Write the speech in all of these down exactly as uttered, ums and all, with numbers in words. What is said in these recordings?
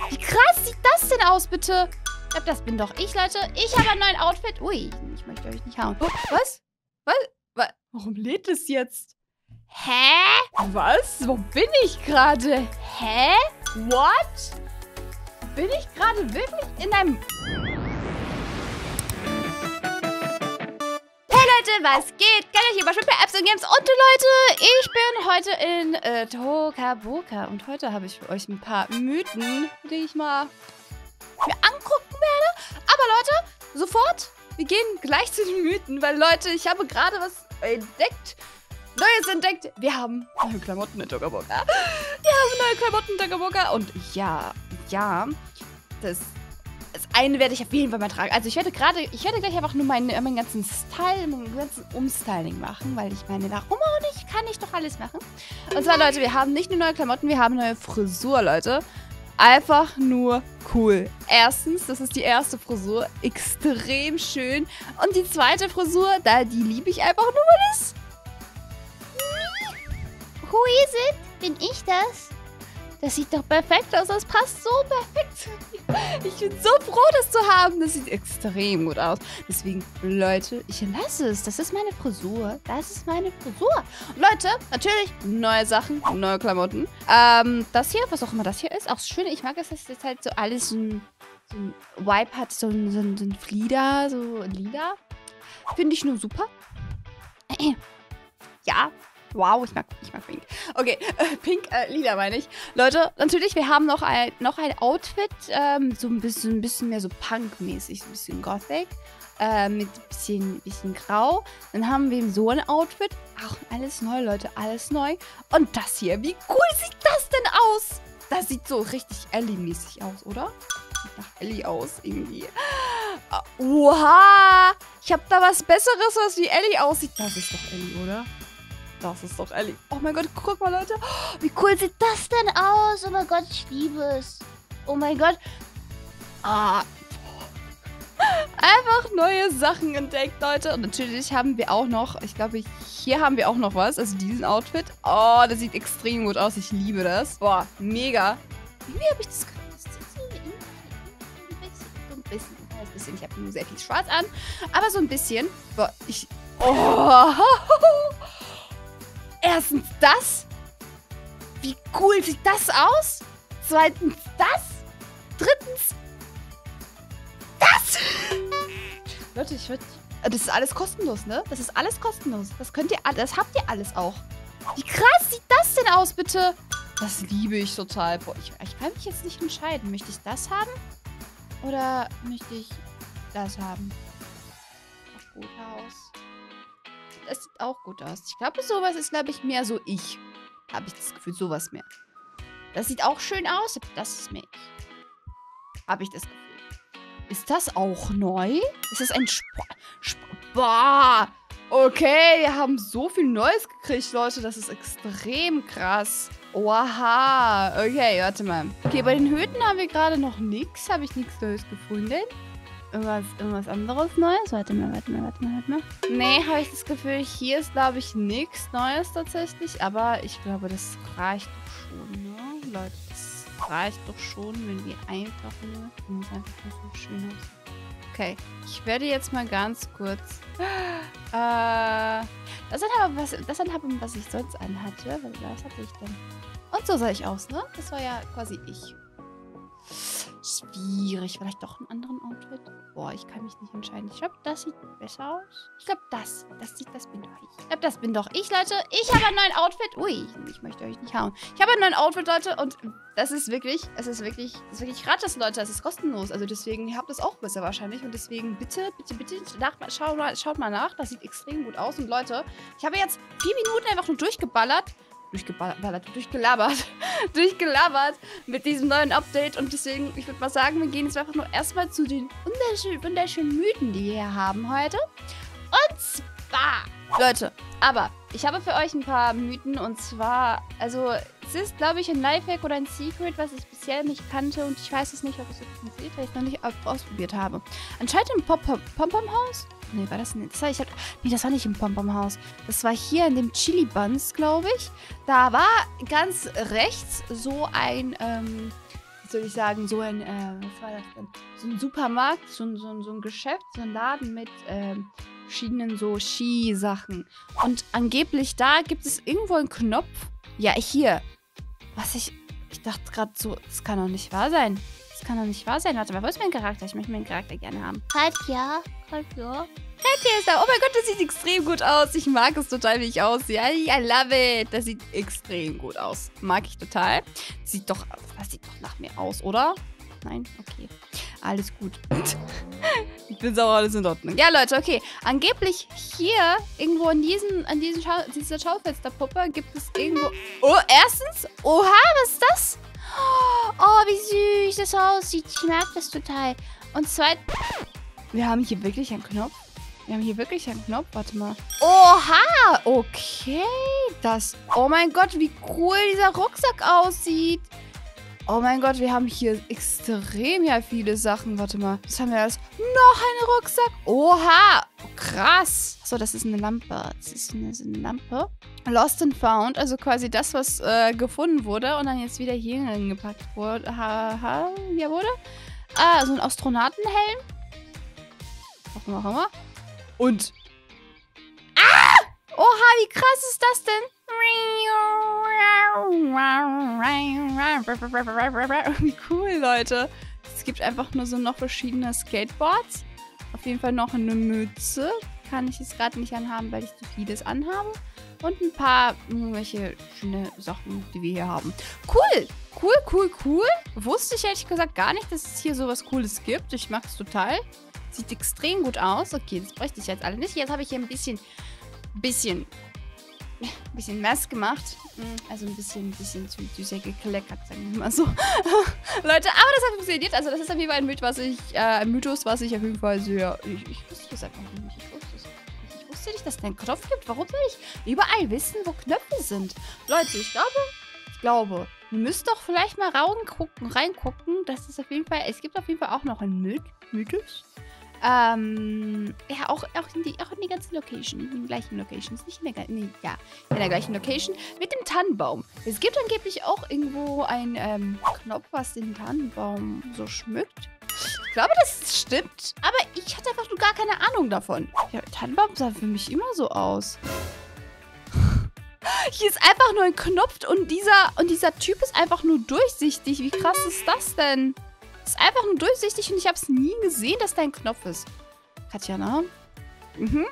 Wie krass sieht das denn aus, bitte? Ich glaube, das bin doch ich, Leute. Ich habe ein neues Outfit. Ui, ich möchte euch nicht hauen. Oh, was? Was? Was? Warum lädt es jetzt? Hä? Was? Wo bin ich gerade? Hä? What? Bin ich gerade wirklich in einem... Hey Leute, was geht? Kann ich hier bei Apps und Games? Und Leute, ich bin heute in äh, Tokaboka. Und heute habe ich für euch ein paar Mythen, die ich mal mir angucken werde. Aber Leute, sofort, wir gehen gleich zu den Mythen. Weil Leute, ich habe gerade was entdeckt. Neues entdeckt. Wir haben neue Klamotten in Tokaboka. Wir haben neue Klamotten in Tokaboka. Und ja, ja, das... Das eine werde ich auf jeden Fall mal tragen. Also ich werde gerade, ich werde gleich einfach nur meinen, meinen ganzen Style, meinen ganzen Umstyling machen, weil ich meine, warum auch nicht, kann ich doch alles machen. Und zwar, Leute, wir haben nicht nur neue Klamotten, wir haben neue Frisur, Leute. Einfach nur cool. Erstens, das ist die erste Frisur, extrem schön. Und die zweite Frisur, da die liebe ich einfach nur, weil das... Who is it? Bin ich das? Das sieht doch perfekt aus. Das passt so perfekt. Ich bin so froh, das zu haben. Das sieht extrem gut aus. Deswegen, Leute, ich lasse es. Das ist meine Frisur. Das ist meine Frisur. Und Leute, natürlich neue Sachen, neue Klamotten. Ähm, das hier, was auch immer das hier ist, auch schön. Ich mag es, dass das halt so alles so ein, so ein Vibe hat. So ein, so ein, so ein Flieder, so lila. Finde ich nur super. Ja. Wow, ich mag, ich mag Pink. Okay, äh, Pink, äh, lila meine ich. Leute, natürlich, wir haben noch ein, noch ein Outfit, ähm, so ein bisschen, ein bisschen mehr so Punk-mäßig, so ein bisschen Gothic, äh, mit ein bisschen, bisschen Grau. Dann haben wir so ein Outfit. Ach, alles neu, Leute, alles neu. Und das hier, wie cool sieht das denn aus? Das sieht so richtig Ellie-mäßig aus, oder? Sieht nach Ellie aus, irgendwie. Oha! Ich habe da was Besseres, was wie Ellie aussieht. Das ist doch Ellie, oder? Das ist doch Ellie. Oh mein Gott, guck mal, Leute. Wie cool sieht das denn aus? Oh mein Gott, ich liebe es. Oh mein Gott. Ah. Einfach neue Sachen entdeckt, Leute. Und natürlich haben wir auch noch, ich glaube, hier haben wir auch noch was. Also diesen Outfit. Oh, das sieht extrem gut aus. Ich liebe das. Boah, mega. Wie habe ich das gemacht? So ein bisschen. Ein bisschen. Ich habe nur sehr viel schwarz an. Aber so ein bisschen. Boah, ich... Oh. Erstens das. Wie cool sieht das aus? Zweitens das. Drittens das. Leute, ich würde... Das ist alles kostenlos, ne? Das ist alles kostenlos. Das könnt ihr... Das habt ihr alles auch. Wie krass sieht das denn aus, bitte? Das liebe ich total. Boah, ich, ich kann mich jetzt nicht entscheiden. Möchte ich das haben? Oder möchte ich das haben? Sieht gut aus. Das sieht auch gut aus. Ich glaube, sowas ist, glaube ich, mehr so ich. Habe ich das Gefühl, sowas mehr. Das sieht auch schön aus. Das ist mehr ich. Habe ich das Gefühl. Ist das auch neu? Ist das ein Sport? Sp Boah. Okay, wir haben so viel Neues gekriegt, Leute. Das ist extrem krass. Oha. Okay, warte mal. Okay, bei den Hüten haben wir gerade noch nichts. Habe ich nichts Neues gefunden. Irgendwas, irgendwas anderes Neues? Warte mal, warte mal, warte mal, warte mal. Nee, habe ich das Gefühl, hier ist, glaube ich, nichts Neues tatsächlich. Aber ich glaube, das reicht doch schon, ne? Leute, das reicht doch schon, wenn wir einfach nur... Das muss einfach nur so schön aussehen. Okay, ich werde jetzt mal ganz kurz... Äh, das ist aber was, das ist aber, was ich sonst anhatte. Was hatte ich denn? Und so sah ich aus, ne? Das war ja quasi ich. Schwierig. Vielleicht doch einen anderen Outfit? Boah, ich kann mich nicht entscheiden. Ich glaube, das sieht besser aus. Ich glaube, das. Das sieht, das bin doch ich. Ich glaube, das bin doch ich, Leute. Ich habe ein neues Outfit. Ui, ich möchte euch nicht hauen. Ich habe ein neues Outfit, Leute. Und das ist wirklich, es ist wirklich, das ist wirklich gratis, Leute. Es ist kostenlos. Also deswegen, ihr habt das auch besser wahrscheinlich. Und deswegen bitte, bitte, bitte, nach, schaut, mal, schaut mal nach. Das sieht extrem gut aus. Und Leute, ich habe jetzt vier Minuten einfach nur durchgeballert. Durchgeballert, durchgelabert, durchgelabert mit diesem neuen Update. Und deswegen, ich würde mal sagen, wir gehen jetzt einfach nur erstmal zu den wunderschönen, wunderschönen Mythen, die wir hier haben heute. Und zwar, Leute, aber ich habe für euch ein paar Mythen und zwar, also es ist, glaube ich, ein Lifehack oder ein Secret, was ich bisher nicht kannte und ich weiß es nicht, ob es so funktioniert, weil ich es noch nicht ausprobiert habe. Anscheinend im Pom-Pom-Haus. Nee, war das nicht? Das war, ich hab, nee, das war nicht im Pom-Pom-Haus. Das war hier in dem Chili Buns, glaube ich. Da war ganz rechts so ein, ähm, was soll ich sagen, so ein, äh, was war das denn? So ein Supermarkt, so ein, so ein, so ein Geschäft, so ein Laden mit, ähm, verschiedenen so Skisachen. Und angeblich da gibt es irgendwo einen Knopf. Ja, hier. Was ich, ich dachte gerade so, das kann doch nicht wahr sein. Das kann doch nicht wahr sein. Warte mal, wo ist mein Charakter? Ich möchte meinen Charakter gerne haben. Katja, Katja. Katja ist da. Oh mein Gott, das sieht extrem gut aus. Ich mag es total, wie ich aussehe. I love it. Das sieht extrem gut aus. Mag ich total. Sieht doch, das sieht doch nach mir aus, oder? Nein? Okay. Alles gut. Ich bin sauer, alles in Ordnung. Ja, Leute, okay. Angeblich hier, irgendwo in diesen, an diesen Schau dieser Schaufensterpuppe, gibt es irgendwo... Oh, erstens? Oha, was ist das? Oh, wie süß das aussieht. Ich mag das total. Und zweitens... Wir haben hier wirklich einen Knopf. Wir haben hier wirklich einen Knopf. Warte mal. Oha! Okay. Das... Oh mein Gott, wie cool dieser Rucksack aussieht. Oh mein Gott, wir haben hier extrem ja viele Sachen. Warte mal. Was haben wir alles? Noch ein Rucksack. Oha. Krass. So, das ist eine Lampe. Das ist eine, das ist eine Lampe. Lost and Found. Also quasi das, was äh, gefunden wurde und dann jetzt wieder hier hingepackt wurde. Ha, ha, hier wurde. Ah, so ein Astronautenhelm. Warum auch immer. Und. Ah! Oha, wie krass ist das denn? Wie cool, Leute. Es gibt einfach nur so noch verschiedene Skateboards. Auf jeden Fall noch eine Mütze. Kann ich jetzt gerade nicht anhaben, weil ich zu vieles anhabe. Und ein paar irgendwelche schöne Sachen, die wir hier haben. Cool, cool, cool, cool. Wusste ich ehrlich gesagt gar nicht, dass es hier sowas Cooles gibt. Ich mag es total. Sieht extrem gut aus. Okay, das bräuchte ich jetzt alle nicht. Jetzt habe ich hier ein bisschen, bisschen... Ein bisschen Mess gemacht. Also ein bisschen, bisschen zu, zu sehr gekleckert, sagen wir mal so. Leute, aber das hat funktioniert. Also das ist auf jeden Fall ein Mythos, was ich, äh, ein Mythos, was ich auf jeden Fall sehr... Ich, ich wusste das einfach nicht. Ich wusste es nicht. Ich wusste nicht, dass es einen Knopf gibt. Warum soll ich überall wissen, wo Knöpfe sind? Leute, ich glaube, ich glaube, wir müssen doch vielleicht mal reingucken, reingucken. Das ist auf jeden Fall... Es gibt auf jeden Fall auch noch einen Myth, Mythos. Ähm, ja, auch, auch, in die, auch in die ganzen Locations, in den gleichen Locations, nicht in der, nee, ja, in der gleichen Location, mit dem Tannenbaum. Es gibt angeblich auch irgendwo einen ähm, Knopf, was den Tannenbaum so schmückt. Ich glaube, das stimmt, aber ich hatte einfach nur gar keine Ahnung davon. Ja, Tannenbaum sah für mich immer so aus. Hier ist einfach nur ein Knopf und dieser, und dieser Typ ist einfach nur durchsichtig. Wie krass ist das denn? Ist einfach nur durchsichtig und ich habe es nie gesehen, dass da ein Knopf ist. Katja, ne? Mhm.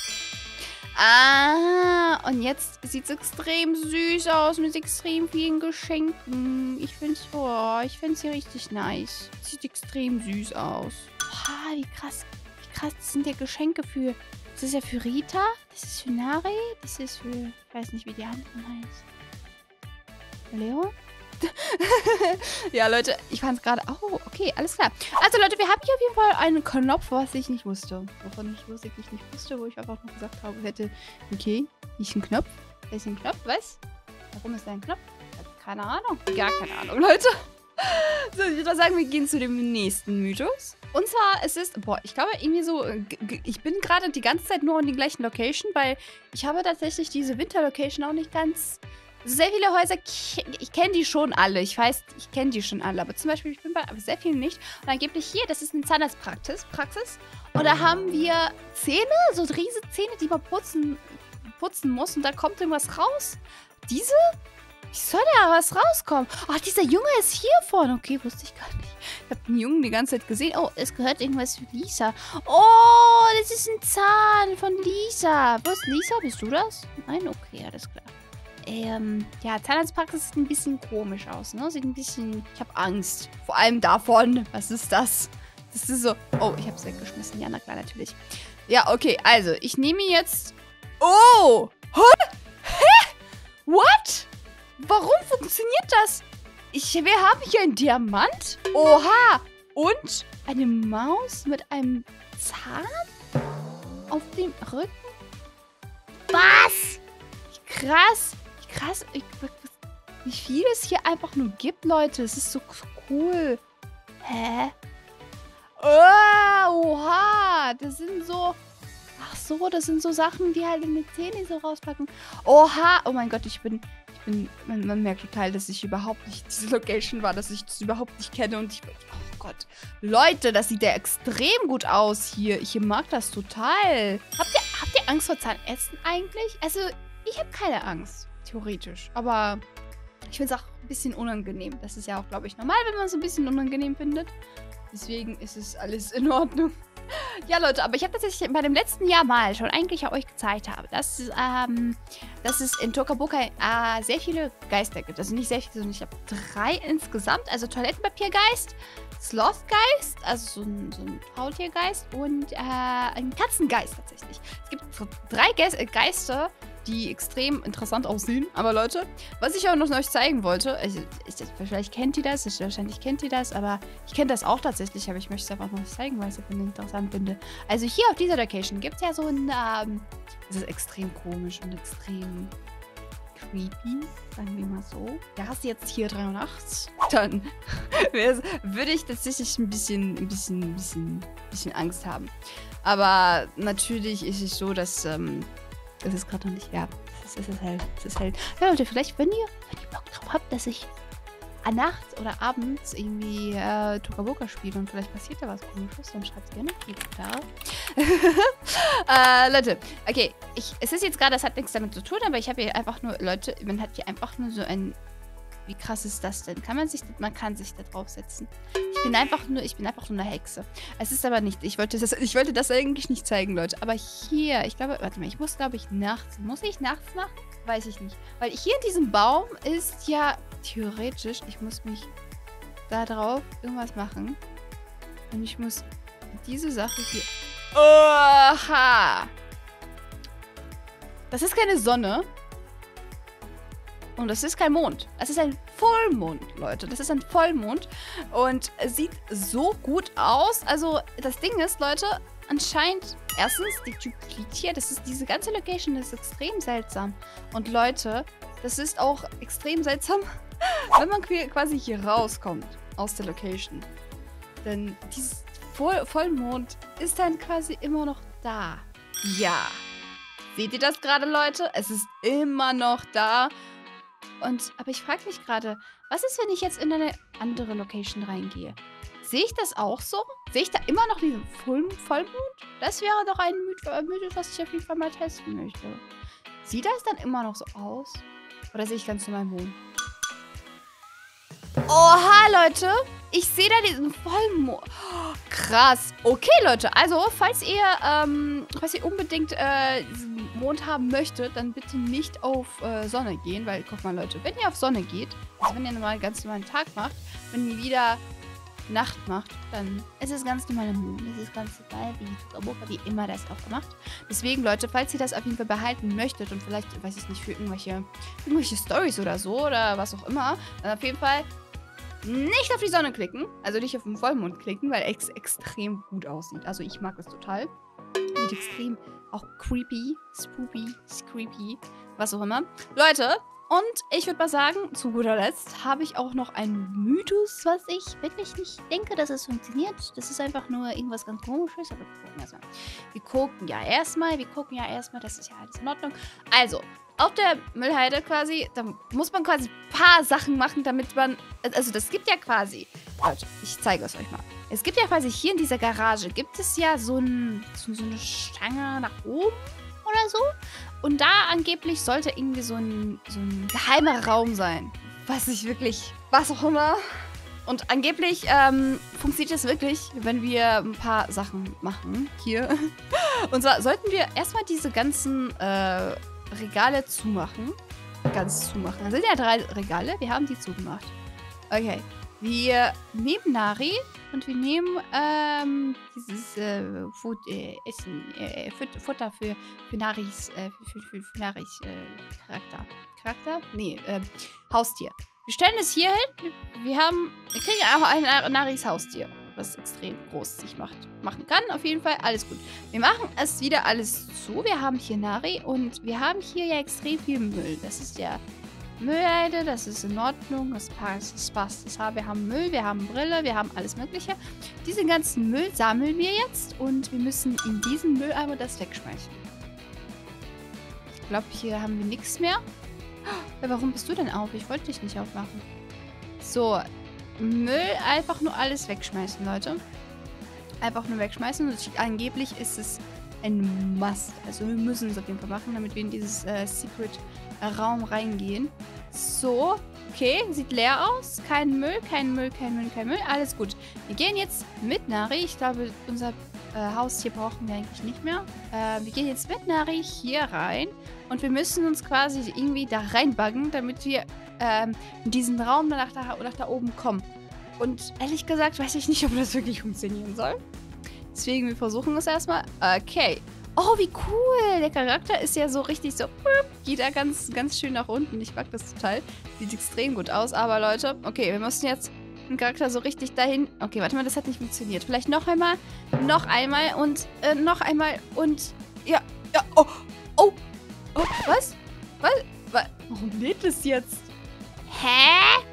Ah, und jetzt sieht es extrem süß aus mit extrem vielen Geschenken. Ich finde es, oh, ich finde es hier richtig nice. Sieht extrem süß aus. Oha, wie krass, wie krass, das sind ja Geschenke für, das ist ja für Rita, das ist für Nari, das ist für, ich weiß nicht, wie die anderen heißt. Leo? Ja, Leute, ich fand es gerade... Oh, okay, alles klar. Also, Leute, wir haben hier auf jeden Fall einen Knopf, was ich nicht wusste. Wovon ich wirklich nicht wusste, wo ich einfach nur gesagt habe, hätte, okay, hier ist ein Knopf. Da ist ein Knopf, was? Warum ist da ein Knopf? Keine Ahnung. Gar keine Ahnung, Leute. So, ich würde sagen, wir gehen zu dem nächsten Mythos. Und zwar, es ist... Boah, ich glaube, irgendwie so... Ich bin gerade die ganze Zeit nur in der gleichen Location, weil ich habe tatsächlich diese Winter-Location auch nicht ganz... Sehr viele Häuser, ich kenne die schon alle. Ich weiß, ich kenne die schon alle. Aber zum Beispiel, ich bin bei sehr vielen nicht. Und angeblich hier, das ist eine Zahnarztpraxis. Praxis. Und da haben wir Zähne, so riesige Zähne, die man putzen, putzen muss. Und da kommt irgendwas raus. Diese? Wie soll da was rauskommen? Ach, dieser Junge ist hier vorne. Okay, wusste ich gar nicht. Ich habe den Jungen die ganze Zeit gesehen. Oh, es gehört irgendwas für Lisa. Oh, das ist ein Zahn von Lisa. Wo ist Lisa? Bist du das? Nein? Okay, alles klar. Ähm, ja, Zahnarztpraxis sieht ein bisschen komisch aus, ne? Sieht ein bisschen... Ich habe Angst. Vor allem davon. Was ist das? Das ist so... Oh, ich habe es weggeschmissen. Ja, na klar, natürlich. Ja, okay, also, ich nehme jetzt... Oh! Hä? Hä? What? Warum funktioniert das? Ich, wir haben hier einen Diamant. Oha! Und eine Maus mit einem Zahn auf dem Rücken? Was? Krass. Krass, ich, wie viel es hier einfach nur gibt, Leute. Es ist so cool. Hä? Oh, oha. Das sind so... Ach so, das sind so Sachen, die halt in die Zähne so rauspacken. Oha. Oh mein Gott, ich bin... Ich bin, man, man merkt total, dass ich überhaupt nicht diese Location war, dass ich das überhaupt nicht kenne und ich, oh Gott. Leute, das sieht ja extrem gut aus hier. Ich mag das total. Habt ihr, habt ihr Angst vor Zahnessen eigentlich? Also, ich habe keine Angst, theoretisch. Aber ich finde es auch ein bisschen unangenehm. Das ist ja auch, glaube ich, normal, wenn man es ein bisschen unangenehm findet. Deswegen ist es alles in Ordnung. Ja, Leute, aber ich habe tatsächlich bei dem letzten Jahr mal schon eigentlich euch gezeigt habe, dass, ähm, dass es in Tokaboka äh, sehr viele Geister gibt. Also nicht sehr viele, sondern ich habe drei insgesamt. Also Toilettenpapiergeist, Slothgeist, also so ein, so ein Faultiergeist und äh, ein Katzengeist tatsächlich. Es gibt drei Ge äh, Geister, die extrem interessant aussehen. Aber Leute, was ich auch noch euch zeigen wollte, also, ich, vielleicht kennt ihr das, ich, wahrscheinlich kennt ihr das, aber ich kenne das auch tatsächlich, aber ich möchte es einfach noch zeigen, weil ich es interessant finde. Also hier auf dieser Location gibt es ja so ein, ähm, das ist extrem komisch und extrem creepy, sagen wir mal so. Ja, hast du jetzt hier drei Uhr nachts? Dann würde ich tatsächlich ein bisschen, ein bisschen, ein bisschen, ein bisschen Angst haben. Aber natürlich ist es so, dass, ähm, es ist gerade noch nicht, ja, es ist, es ist halt, es ist halt. Ja, Leute, vielleicht, wenn ihr, wenn ihr Bock drauf habt, dass ich nachts oder abends irgendwie äh, Tokaboka spiele und vielleicht passiert da was Komisches, dann schreibt es gerne in die Kommentare. äh, Leute, okay, ich, es ist jetzt gerade, das hat nichts damit zu tun, aber ich habe hier einfach nur, Leute, man hat hier einfach nur so ein, wie krass ist das denn? Kann man sich, man kann sich da draufsetzen. Ich bin einfach nur, ich bin einfach nur eine Hexe. Es ist aber nicht, ich wollte das, ich wollte das eigentlich nicht zeigen, Leute. Aber hier, ich glaube, warte mal, ich muss, glaube ich, nachts, muss ich nachts machen? Weiß ich nicht. Weil hier in diesem Baum ist ja theoretisch, ich muss mich da drauf irgendwas machen. Und ich muss diese Sache hier, oha! Das ist keine Sonne. Und das ist kein Mond. Das ist ein Vollmond, Leute. Das ist ein Vollmond. Und es sieht so gut aus. Also, das Ding ist, Leute, anscheinend, erstens, die Typ liegt hier. Das ist, diese ganze Location ist extrem seltsam. Und Leute, das ist auch extrem seltsam, wenn man quasi hier rauskommt aus der Location. Denn dieses Voll Vollmond ist dann quasi immer noch da. Ja. Seht ihr das gerade, Leute? Es ist immer noch da. Und, aber ich frage mich gerade, was ist, wenn ich jetzt in eine andere Location reingehe? Sehe ich das auch so? Sehe ich da immer noch diesen Voll Vollmond? Das wäre doch ein Mythos, was ich auf jeden Fall mal testen möchte. Sieht das dann immer noch so aus? Oder sehe ich ganz normal Mond? Oha, Leute! Ich sehe da diesen Vollmond. Oh, krass. Okay, Leute. Also, falls ihr, ähm, falls ihr unbedingt äh, diesen Mond haben möchtet, dann bitte nicht auf äh, Sonne gehen. Weil, guck mal, Leute, wenn ihr auf Sonne geht, also wenn ihr normal ganz normalen Tag macht, wenn ihr wieder Nacht macht, dann ist es ganz normaler Mond. Das ist ganz normal, wie die Tokaboka, die immer das auch macht. Deswegen, Leute, falls ihr das auf jeden Fall behalten möchtet und vielleicht, weiß ich nicht, für irgendwelche, irgendwelche Storys oder so oder was auch immer, dann auf jeden Fall nicht auf die Sonne klicken, also nicht auf den Vollmond klicken, weil es extrem gut aussieht. Also ich mag es total. Sieht extrem auch creepy, spoopy, creepy, was auch immer. Leute, und ich würde mal sagen, zu guter Letzt habe ich auch noch einen Mythos, was ich wirklich nicht denke, dass es funktioniert. Das ist einfach nur irgendwas ganz Komisches, aber wir gucken erstmal. Wir gucken ja erstmal, wir gucken ja erstmal, das ist ja alles in Ordnung. Also, auf der Müllhalde quasi, da muss man quasi ein paar Sachen machen, damit man, also das gibt ja quasi, Leute, ich zeige es euch mal. Es gibt ja quasi hier in dieser Garage, gibt es ja so, ein, so, so eine Stange nach oben oder so. Und da angeblich sollte irgendwie so ein, so ein geheimer Raum sein. Was ich wirklich, was auch immer. Und angeblich ähm, funktioniert es wirklich, wenn wir ein paar Sachen machen hier. Und zwar sollten wir erstmal diese ganzen äh, Regale zumachen. Ganz zumachen. Das sind ja drei Regale. Wir haben die zugemacht. Okay. Wir nehmen Nari und wir nehmen ähm, dieses äh, Food, äh, Essen, äh, Futter für, für Naris, äh, für, für, für Naris äh, Charakter. Charakter? Nee, äh, Haustier. Wir stellen es hier hin. Wir haben, wir kriegen auch ein Naris Haustier, was extrem groß sich macht, machen kann. Auf jeden Fall alles gut. Wir machen es wieder alles zu. Wir haben hier Nari und wir haben hier ja extrem viel Müll. Das ist ja Müllhalde, das ist in Ordnung, das passt, das passt. Das haben, wir haben Müll, wir haben Brille, wir haben alles Mögliche. Diesen ganzen Müll sammeln wir jetzt und wir müssen in diesen Mülleimer das wegschmeißen. Ich glaube, hier haben wir nichts mehr. Ja, warum bist du denn auf? Ich wollte dich nicht aufmachen. So, Müll einfach nur alles wegschmeißen, Leute. Einfach nur wegschmeißen. Und angeblich ist es ein Must. Also wir müssen es auf jeden Fall machen, damit wir in dieses äh, Secret-Raum reingehen. So, okay, sieht leer aus. Kein Müll, kein Müll, kein Müll, kein Müll. Alles gut. Wir gehen jetzt mit Nari. Ich glaube, unser äh, Haus hier brauchen wir eigentlich nicht mehr. Äh, wir gehen jetzt mit Nari hier rein. Und wir müssen uns quasi irgendwie da reinbuggen, damit wir ähm, in diesen Raum nach da, nach da oben kommen. Und ehrlich gesagt weiß ich nicht, ob das wirklich funktionieren soll. Deswegen, wir versuchen es erstmal. Okay. Oh, wie cool. Der Charakter ist ja so richtig so, geht da ganz, ganz schön nach unten. Ich mag das total. Sieht extrem gut aus. Aber Leute, okay, wir müssen jetzt den Charakter so richtig dahin. Okay, warte mal, das hat nicht funktioniert. Vielleicht noch einmal, noch einmal und äh, noch einmal und ja, ja, oh, oh, oh, was? Was? was? Warum lädt es jetzt? Hä?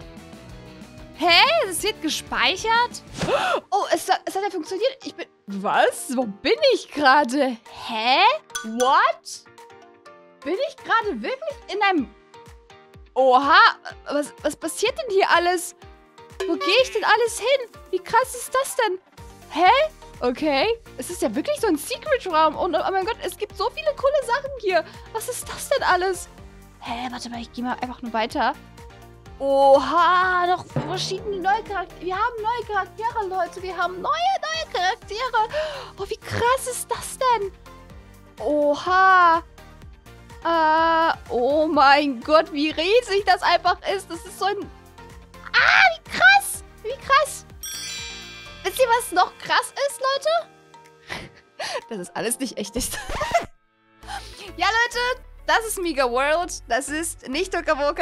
Hä? Es wird gespeichert? Oh, es, es hat ja funktioniert. Ich bin... Was? Wo bin ich gerade? Hä? What? Bin ich gerade wirklich in einem... Oha, was, was passiert denn hier alles? Wo gehe ich denn alles hin? Wie krass ist das denn? Hä? Okay. Es ist ja wirklich so ein Secret-Raum. Und oh mein Gott, es gibt so viele coole Sachen hier. Was ist das denn alles? Hä, warte mal, ich gehe mal einfach nur weiter. Oha, noch verschiedene neue Charaktere. Wir haben neue Charaktere, Leute. Wir haben neue, neue Charaktere. Oh, wie krass ist das denn? Oha. Äh, oh mein Gott, wie riesig das einfach ist. Das ist so ein... Ah, wie krass. Wie krass. Wisst ihr, was noch krass ist, Leute? Dass es alles nicht echt ist. Ja, Leute, das ist Mega World. Das ist nicht Tokaboka.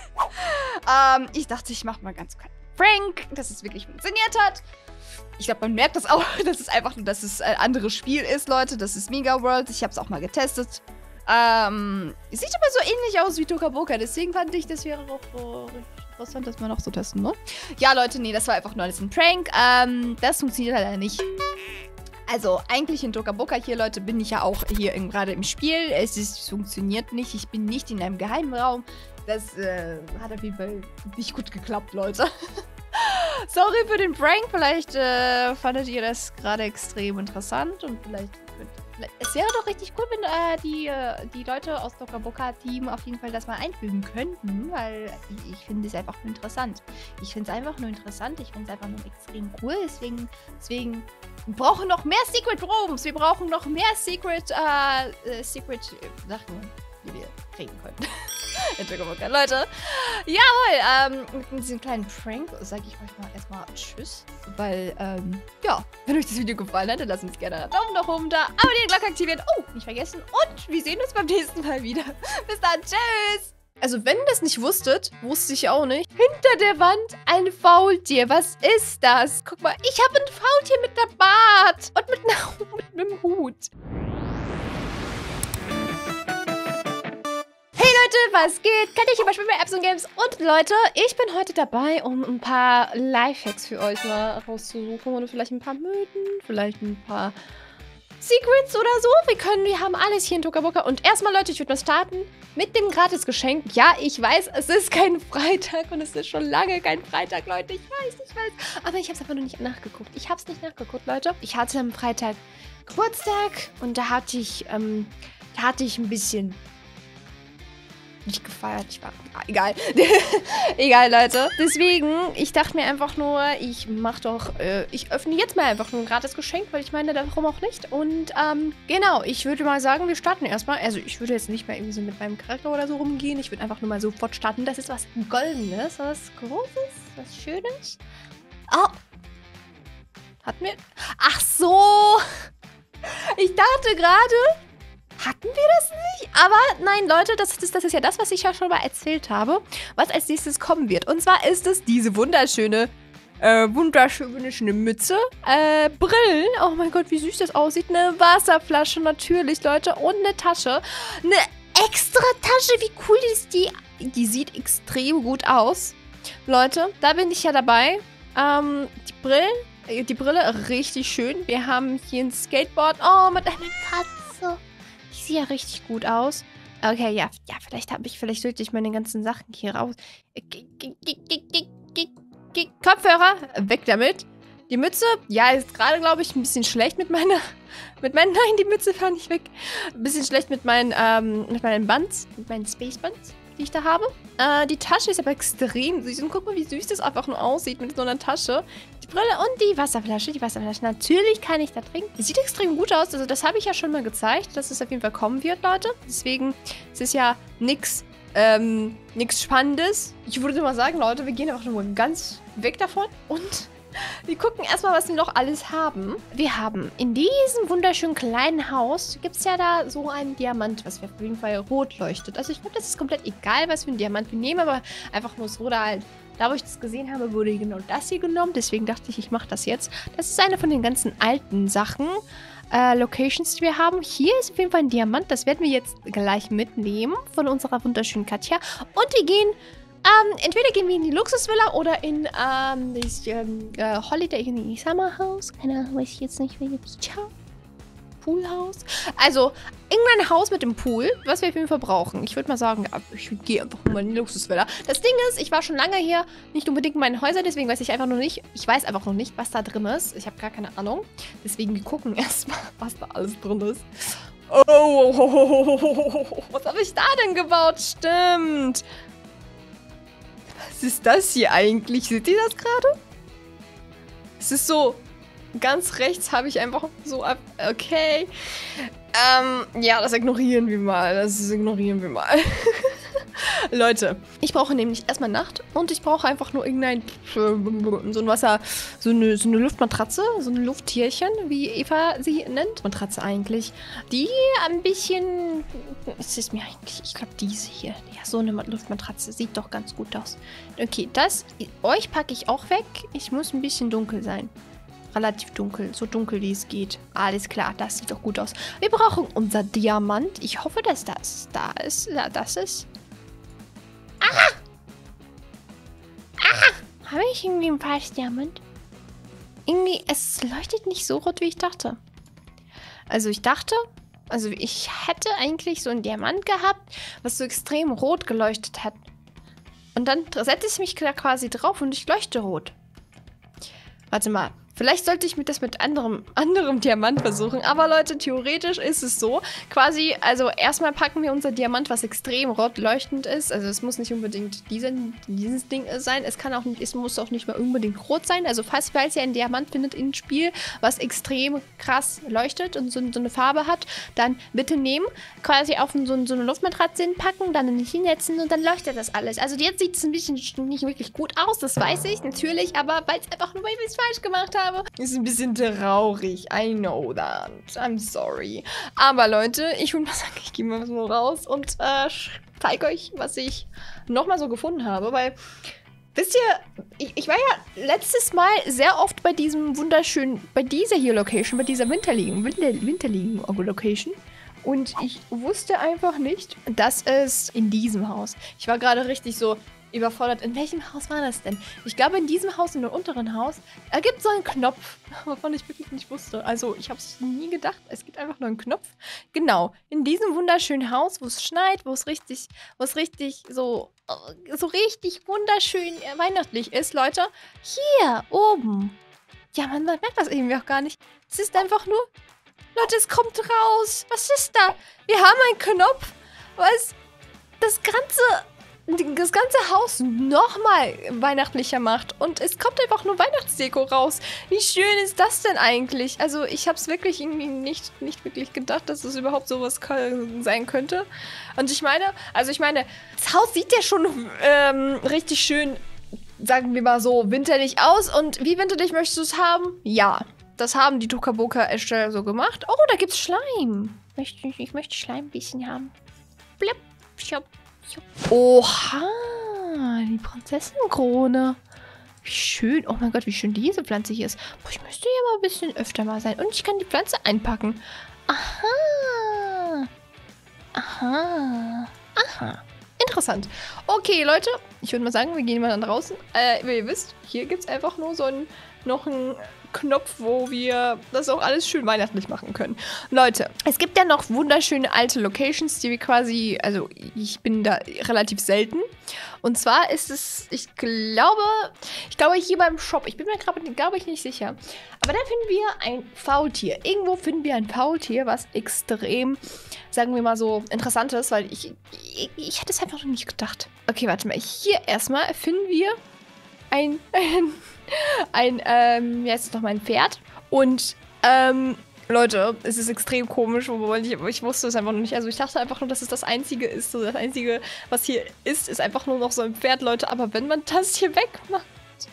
ähm, ich dachte, ich mache mal ganz kurz Prank, dass es wirklich funktioniert hat. Ich glaube, man merkt das auch, dass es einfach nur, dass es ein anderes Spiel ist, Leute. Das ist Mega World. Ich habe es auch mal getestet. Ähm, es sieht aber so ähnlich aus wie Tokaboka. Deswegen fand ich, das wäre auch so richtig interessant, das mal noch so testen, ne? Ja, Leute, nee, das war einfach nur alles ein Prank. Ähm, das funktioniert leider nicht. Also, eigentlich in Tokaboka hier, Leute, bin ich ja auch hier gerade im Spiel. Es ist, funktioniert nicht. Ich bin nicht in einem geheimen Raum. Das äh, hat auf jeden Fall nicht gut geklappt, Leute. Sorry für den Prank. Vielleicht äh, fandet ihr das gerade extrem interessant. Und vielleicht, vielleicht... Es wäre doch richtig cool, wenn äh, die, äh, die Leute aus Tokaboka-Team auf jeden Fall das mal einfügen könnten. Weil ich, ich finde es einfach nur interessant. Ich finde es einfach nur interessant. Ich finde es einfach nur extrem cool. Deswegen... deswegen Wir brauchen noch mehr Secret Rooms. Wir brauchen noch mehr Secret, äh, Secret Sachen, die wir kriegen können. Leute. Jawohl, ähm, mit diesem kleinen Prank sage ich euch mal erstmal Tschüss. Weil, ähm, ja, wenn euch das Video gefallen hat, dann lasst uns gerne einen Daumen nach oben da. Aber die Glocke aktivieren. Oh, nicht vergessen. Und wir sehen uns beim nächsten Mal wieder. Bis dann, tschüss. Also, wenn ihr das nicht wusstet, wusste ich auch nicht. Hinter der Wand ein Faultier. Was ist das? Guck mal, ich habe ein Faultier mit einer Bart. Und mit, einer, mit einem Hut. Hey Leute, was geht? Kennt ihr hier bei Spiel bei Apps und Games? Und Leute, ich bin heute dabei, um ein paar Lifehacks für euch mal rauszusuchen. Oder vielleicht ein paar Mythen, vielleicht ein paar Secrets oder so. Wir können, wir haben alles hier in Tokaboka. Und erstmal, Leute, ich würde mal starten mit dem Gratisgeschenk. Ja, ich weiß, es ist kein Freitag und es ist schon lange kein Freitag, Leute. Ich weiß, ich weiß. Aber ich habe es einfach noch nicht nachgeguckt. Ich habe es nicht nachgeguckt, Leute. Ich hatte am Freitag Geburtstag und da hatte ich, ähm, da hatte ich ein bisschen... nicht gefeiert, ich war... Ah, egal. Egal, Leute. Deswegen, ich dachte mir einfach nur, ich mach doch... Äh, ich öffne jetzt mal einfach nur ein gratis Geschenk, weil ich meine, warum auch nicht. Und, ähm, genau, ich würde mal sagen, wir starten erstmal. Also, ich würde jetzt nicht mehr irgendwie so mit meinem Charakter oder so rumgehen. Ich würde einfach nur mal sofort starten. Das ist was Goldenes, was Großes, was Schönes. Oh. Hat mir... Ach so. Ich dachte gerade... Hatten wir das nicht? Aber nein, Leute, das ist, das ist ja das, was ich ja schon mal erzählt habe, was als nächstes kommen wird. Und zwar ist es diese wunderschöne, äh, wunderschöne schöne Mütze, äh, Brillen. Oh mein Gott, wie süß das aussieht. Eine Wasserflasche natürlich, Leute. Und eine Tasche. Eine extra Tasche, wie cool ist die? Die sieht extrem gut aus. Leute, da bin ich ja dabei. Ähm, die Brillen, die Brille, richtig schön. Wir haben hier ein Skateboard. Oh, mit einer Katze. Sieht ja richtig gut aus. Okay, ja, ja, vielleicht habe ich, vielleicht sollte ich meine ganzen Sachen hier raus. Kopfhörer, weg damit. Die Mütze, ja, ist gerade, glaube ich, ein bisschen schlecht mit meiner, mit meinen, nein, die Mütze war nicht weg. Ein bisschen schlecht mit meinen, ähm, mit meinen Buns, mit meinen Space Buns, die ich da habe. Äh, die Tasche ist aber extrem süß. Und guck mal, wie süß das einfach nur aussieht mit so einer Tasche. Die Brille und die Wasserflasche. Die Wasserflasche, natürlich kann ich da trinken. Die sieht extrem gut aus. Also das habe ich ja schon mal gezeigt, dass es auf jeden Fall kommen wird, Leute. Deswegen ist es ja nix, ähm, nix Spannendes. Ich würde mal sagen, Leute, wir gehen einfach nur ganz weg davon. Und wir gucken erstmal, was wir noch alles haben. Wir haben in diesem wunderschönen kleinen Haus, gibt es ja da so einen Diamant, was auf jeden Fall rot leuchtet. Also ich glaube, das ist komplett egal, was für ein Diamant wir nehmen, aber einfach nur so da halt. Da, wo ich das gesehen habe, wurde genau das hier genommen. Deswegen dachte ich, ich mache das jetzt. Das ist eine von den ganzen alten Sachen, äh, Locations, die wir haben. Hier ist auf jeden Fall ein Diamant. Das werden wir jetzt gleich mitnehmen von unserer wunderschönen Katja. Und wir gehen... Ähm, entweder gehen wir in die Luxusvilla oder in, ähm, das, ähm, äh, Holiday in the Summer House. Keine Ahnung, weiß ich jetzt nicht, welche Beach House. Poolhaus. Also, irgendein Haus mit dem Pool, was wir auf jeden Fall brauchen. Ich würde mal sagen, ja, ich gehe einfach mal in die Luxusvilla. Das Ding ist, ich war schon lange hier, nicht unbedingt in meinen Häusern, deswegen weiß ich einfach noch nicht, ich weiß einfach noch nicht, was da drin ist. Ich habe gar keine Ahnung. Deswegen, wir gucken erstmal, was da alles drin ist. Oh, oh, oh, oh, oh, oh, was habe ich da denn gebaut? Stimmt. Was ist das hier eigentlich? Seht ihr das gerade? Es ist so, ganz rechts habe ich einfach so ab... Okay. Ähm, ja, das ignorieren wir mal. Das ignorieren wir mal. Leute, ich brauche nämlich erstmal Nacht und ich brauche einfach nur irgendein... so ein Wasser... So eine, so eine Luftmatratze, so ein Lufttierchen, wie Eva sie nennt. Matratze eigentlich. Die ein bisschen... Es ist mir eigentlich... Ich glaube, diese hier. Ja, so eine Luftmatratze. Sieht doch ganz gut aus. Okay, das... Euch packe ich auch weg. Ich muss ein bisschen dunkel sein. Relativ dunkel. So dunkel, wie es geht. Alles klar, das sieht doch gut aus. Wir brauchen unser Diamant. Ich hoffe, dass das da ist. Ja, das ist... Ah! Ah! Habe ich irgendwie ein falsches Diamant? Irgendwie, es leuchtet nicht so rot, wie ich dachte. Also ich dachte, also ich hätte eigentlich so ein Diamant gehabt, was so extrem rot geleuchtet hat. Und dann setze ich mich da quasi drauf und ich leuchte rot. Warte mal. Vielleicht sollte ich mir das mit anderem, anderem Diamant versuchen. Aber Leute, theoretisch ist es so. Quasi, also erstmal packen wir unser Diamant, was extrem rot leuchtend ist. Also es muss nicht unbedingt diesen, dieses Ding sein. Es kann auch nicht, es muss auch nicht mal unbedingt rot sein. Also falls, falls ihr einen Diamant findet im Spiel, was extrem krass leuchtet und so, so eine Farbe hat, dann bitte nehmen. Quasi auf so, so eine Luftmatratze packen, dann nicht hinsetzen und dann leuchtet das alles. Also jetzt sieht es ein bisschen nicht wirklich gut aus, das weiß ich natürlich. Aber weil es einfach nur, weil ich es falsch gemacht habe. Ist ein bisschen traurig. I know that. I'm sorry. Aber Leute, ich würde mal sagen, ich gehe mal so raus und äh, zeige euch, was ich nochmal so gefunden habe. Weil, wisst ihr, ich, ich war ja letztes Mal sehr oft bei diesem wunderschönen, bei dieser hier Location, bei dieser winterligen, winter, winterligen Location. Und ich wusste einfach nicht, dass es in diesem Haus. Ich war gerade richtig so überfordert. In welchem Haus war das denn? Ich glaube, in diesem Haus, in dem unteren Haus, da gibt es so einen Knopf, wovon ich wirklich nicht wusste. Also, ich habe es nie gedacht. Es gibt einfach nur einen Knopf. Genau. In diesem wunderschönen Haus, wo es schneit, wo es richtig, wo es richtig so, so richtig wunderschön weihnachtlich ist, Leute. Hier, oben. Ja, man merkt das irgendwie auch gar nicht. Es ist einfach nur... Leute, es kommt raus. Was ist da? Wir haben einen Knopf, was das ganze... das ganze Haus nochmal weihnachtlicher macht. Und es kommt einfach nur Weihnachtsdeko raus. Wie schön ist das denn eigentlich? Also ich habe es wirklich irgendwie nicht, nicht wirklich gedacht, dass es überhaupt sowas sein könnte. Und ich meine, also ich meine, das Haus sieht ja schon ähm, richtig schön, sagen wir mal so, winterlich aus. Und wie winterlich möchtest du es haben? Ja, das haben die Tokaboka-Ersteller so gemacht. Oh, da gibt's Schleim. Ich, ich möchte Schleim ein bisschen haben. Blip, schop. Oha, die Prinzessenkrone. Wie schön. Oh mein Gott, wie schön diese Pflanze hier ist. Boah, ich müsste hier mal ein bisschen öfter mal sein. Und ich kann die Pflanze einpacken. Aha. Aha. Aha. Interessant. Okay, Leute. Ich würde mal sagen, wir gehen mal dann draußen. Äh, wie ihr wisst, hier gibt es einfach nur so ein, noch ein Knopf, wo wir das auch alles schön weihnachtlich machen können. Leute, es gibt ja noch wunderschöne alte Locations, die wir quasi, also ich bin da relativ selten. Und zwar ist es, ich glaube, ich glaube hier beim Shop, ich bin mir gerade, glaube ich, nicht sicher. Aber da finden wir ein Faultier. Irgendwo finden wir ein Faultier, was extrem, sagen wir mal so, interessant ist, weil ich, ich, ich hätte es einfach noch nicht gedacht. Okay, warte mal. Hier erstmal finden wir ein, ein, ein, ähm, wie heißt es noch, mein Pferd. Und, ähm, Leute, es ist extrem komisch, wobei ich, ich wusste es einfach noch nicht. Also ich dachte einfach nur, dass es das Einzige ist. So das Einzige, was hier ist, ist einfach nur noch so ein Pferd, Leute. Aber wenn man das hier wegmacht,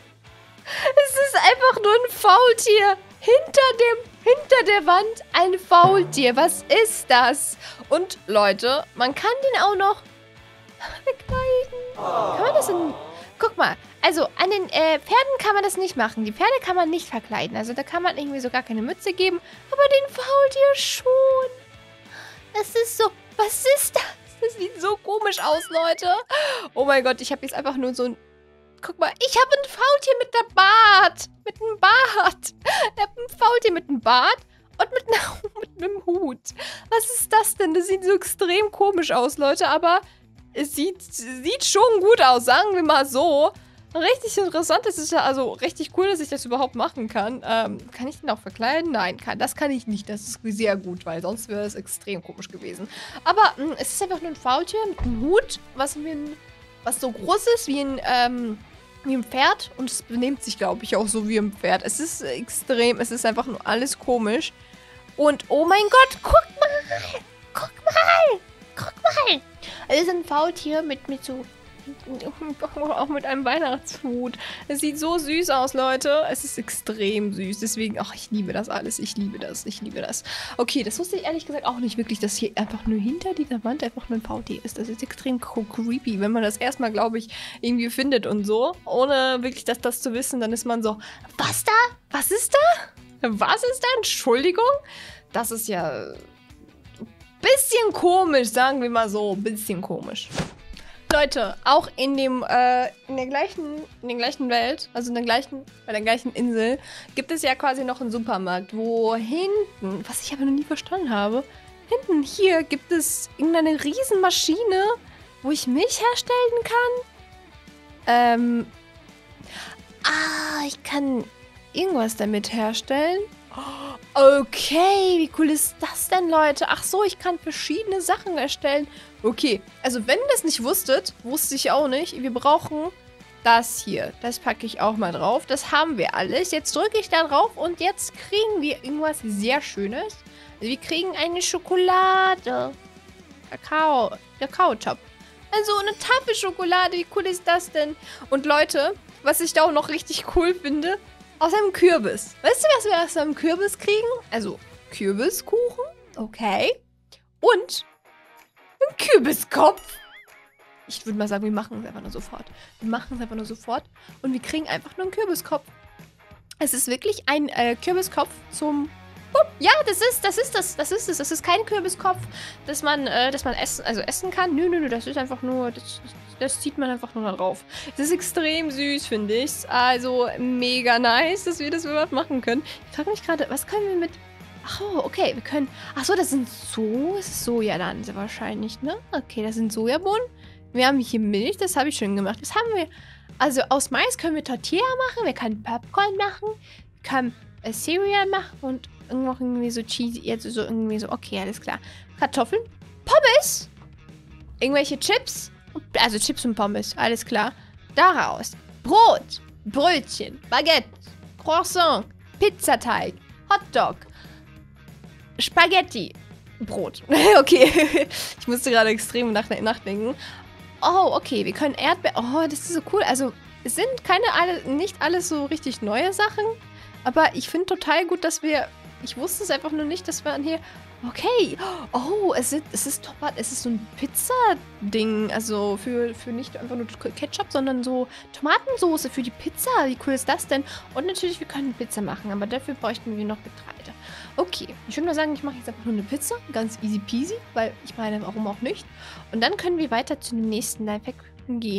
es ist einfach nur ein Faultier. Hinter dem, hinter der Wand ein Faultier. Was ist das? Und Leute, man kann den auch noch verkleiden. Oh. Kann man das in... Guck mal, also an den äh, Pferden kann man das nicht machen. Die Pferde kann man nicht verkleiden. Also da kann man irgendwie so gar keine Mütze geben. Aber den Faultier schon. Das ist so... Was ist das? Das sieht so komisch aus, Leute. Oh mein Gott, ich habe jetzt einfach nur so ein... Guck mal, ich habe ein Faultier mit einem Bart. Mit einem Bart. Ich habe ein Faultier mit einem Bart und mit, einer, mit einem Hut. Was ist das denn? Das sieht so extrem komisch aus, Leute. Aber... Es sieht, sieht schon gut aus, sagen wir mal so. Richtig interessant, es ist ja also richtig cool, dass ich das überhaupt machen kann. Ähm, kann ich den auch verkleiden? Nein, kann, das kann ich nicht. Das ist sehr gut, weil sonst wäre es extrem komisch gewesen. Aber mh, es ist einfach nur ein Faultier mit einem Hut, was, wie ein, was so groß ist wie ein, ähm, wie ein Pferd. Und es benimmt sich, glaube ich, auch so wie ein Pferd. Es ist extrem, es ist einfach nur alles komisch. Und oh mein Gott, guck mal! Guck mal! Guck mal! Es ist ein Faultier mit, mit so... auch mit einem Weihnachtshut. Es sieht so süß aus, Leute. Es ist extrem süß. Deswegen, ach, ich liebe das alles. Ich liebe das. Ich liebe das. Okay, das wusste ich ehrlich gesagt auch nicht wirklich, dass hier einfach nur hinter dieser Wand einfach nur ein Faultier ist. Das ist extrem creepy. Wenn man das erstmal, glaube ich, irgendwie findet und so, ohne wirklich das, das zu wissen, dann ist man so, was da? Was ist da? Was ist da? Entschuldigung? Das ist ja... bisschen komisch, sagen wir mal so. Bisschen komisch. Leute, auch in dem, äh, in der gleichen, in der gleichen Welt, also in der gleichen, bei der gleichen Insel, gibt es ja quasi noch einen Supermarkt, wo hinten, was ich aber noch nie verstanden habe, hinten hier gibt es irgendeine Riesenmaschine, wo ich Milch herstellen kann. Ähm, ah, ich kann irgendwas damit herstellen. Okay, wie cool ist das denn, Leute? Ach so, ich kann verschiedene Sachen erstellen. Okay, also wenn ihr das nicht wusstet, wusste ich auch nicht. Wir brauchen das hier. Das packe ich auch mal drauf. Das haben wir alles. Jetzt drücke ich da drauf und jetzt kriegen wir irgendwas sehr Schönes. Wir kriegen eine Schokolade. Kakao. Kakao-Top. Also eine Tafel Schokolade. Wie cool ist das denn? Und Leute, was ich da auch noch richtig cool finde... Aus einem Kürbis. Weißt du, was wir aus einem Kürbis kriegen? Also, Kürbiskuchen. Okay. Und ein Kürbiskopf. Ich würde mal sagen, wir machen es einfach nur sofort. Wir machen es einfach nur sofort. Und wir kriegen einfach nur einen Kürbiskopf. Es ist wirklich ein äh, Kürbiskopf zum... Oh, ja, das ist, das ist das. Das ist es. Das ist kein Kürbiskopf, dass man, äh, dass man essen, also essen kann. Nö, nö, nö. Das ist einfach nur... Das, Das zieht man einfach nur da drauf. Das ist extrem süß, finde ich. Also mega nice, dass wir das überhaupt machen können. Ich frage mich gerade, was können wir mit... Ach, oh, okay, wir können... Ach so, das sind so... Das ist Soja dann wahrscheinlich, ne? Okay, das sind Sojabohnen. Wir haben hier Milch, das habe ich schon gemacht. Das haben wir... Also aus Mais können wir Tortilla machen, wir können Popcorn machen, wir können äh, Cereal machen und irgendwo irgendwie so cheesy... Jetzt so irgendwie so... Okay, alles klar. Kartoffeln, Pommes, irgendwelche Chips... Also Chips und Pommes, alles klar. Daraus Brot, Brötchen, Baguette, Croissant, Pizzateig, Hotdog, Spaghetti, Brot. Okay, ich musste gerade extrem nach nachdenken. Oh, okay, wir können Erdbeeren... Oh, das ist so cool. Also, es sind keine alle, nicht alles so richtig neue Sachen. Aber ich finde total gut, dass wir... Ich wusste es einfach nur nicht, dass wir hier... Okay. Oh, es ist, es ist Tomat, es ist so ein Pizza-Ding. Also für, für nicht einfach nur Ketchup, sondern so Tomatensoße für die Pizza. Wie cool ist das denn? Und natürlich, wir können Pizza machen, aber dafür bräuchten wir noch Getreide. Okay, ich würde mal sagen, ich mache jetzt einfach nur eine Pizza. Ganz easy peasy, weil ich meine, warum auch nicht. Und dann können wir weiter zu dem nächsten Lifehack gehen.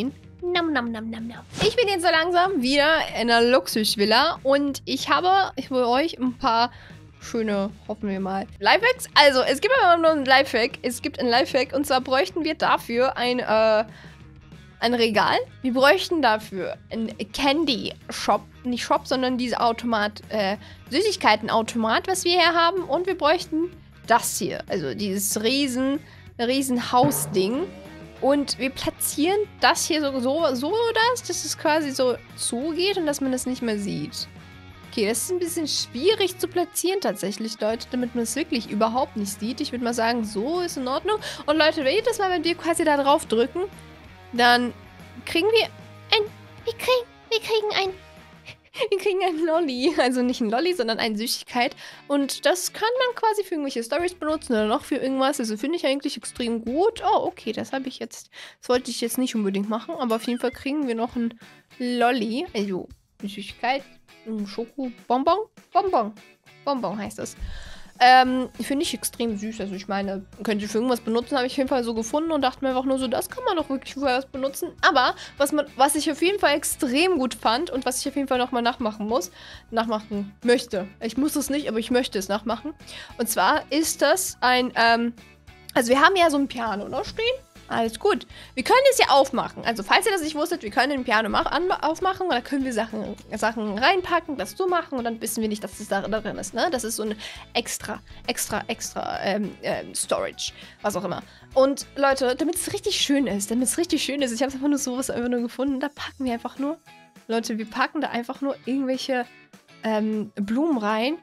Nam, nam, nam, nam, nam. Ich bin jetzt so langsam wieder in einer Luxusvilla und ich habe für euch ein paar schöne, hoffen wir mal, Lifehacks. Also, es gibt aber nur ein Lifehack. Es gibt ein Lifehack und zwar bräuchten wir dafür ein, äh, ein Regal. Wir bräuchten dafür einen Candy-Shop. Nicht Shop, sondern diese Automat, äh, Süßigkeiten-Automat, was wir hier haben. Und wir bräuchten das hier. Also dieses riesen, riesen Hausding. Und wir platzieren das hier so, so, so das, dass es quasi so zugeht und dass man das nicht mehr sieht. Okay, das ist ein bisschen schwierig zu platzieren tatsächlich, Leute, damit man es wirklich überhaupt nicht sieht. Ich würde mal sagen, so ist in Ordnung. Und Leute, wenn jedes Mal, wenn wir quasi da drauf drücken, dann kriegen wir ein... Wir kriegen, wir kriegen ein... Wir kriegen ein Lolli. Also nicht ein Lolli, sondern eine Süßigkeit. Und das kann man quasi für irgendwelche Storys benutzen oder noch für irgendwas. Also finde ich eigentlich extrem gut. Oh, okay, das habe ich jetzt... Das wollte ich jetzt nicht unbedingt machen. Aber auf jeden Fall kriegen wir noch ein Lolli. Also eine Süßigkeit. Ein Schokobonbon. Bonbon. Bonbon heißt das. Ähm, finde ich extrem süß. Also ich meine, könnte ich für irgendwas benutzen, habe ich auf jeden Fall so gefunden und dachte mir einfach nur so, das kann man doch wirklich für was benutzen. Aber was, man, was ich auf jeden Fall extrem gut fand und was ich auf jeden Fall nochmal nachmachen muss, nachmachen möchte. Ich muss es nicht, aber ich möchte es nachmachen. Und zwar ist das ein, ähm, also wir haben ja so ein Piano noch stehen. Alles gut. Wir können es ja aufmachen. Also, falls ihr das nicht wusstet, wir können ein Piano aufmachen und da können wir Sachen, Sachen reinpacken, das so machen und dann wissen wir nicht, dass das da drin ist, ne? Das ist so ein extra, extra, extra ähm, ähm, Storage, was auch immer. Und Leute, damit es richtig schön ist, damit es richtig schön ist, ich habe einfach nur sowas einfach nur gefunden, da packen wir einfach nur, Leute, wir packen da einfach nur irgendwelche ähm, Blumen rein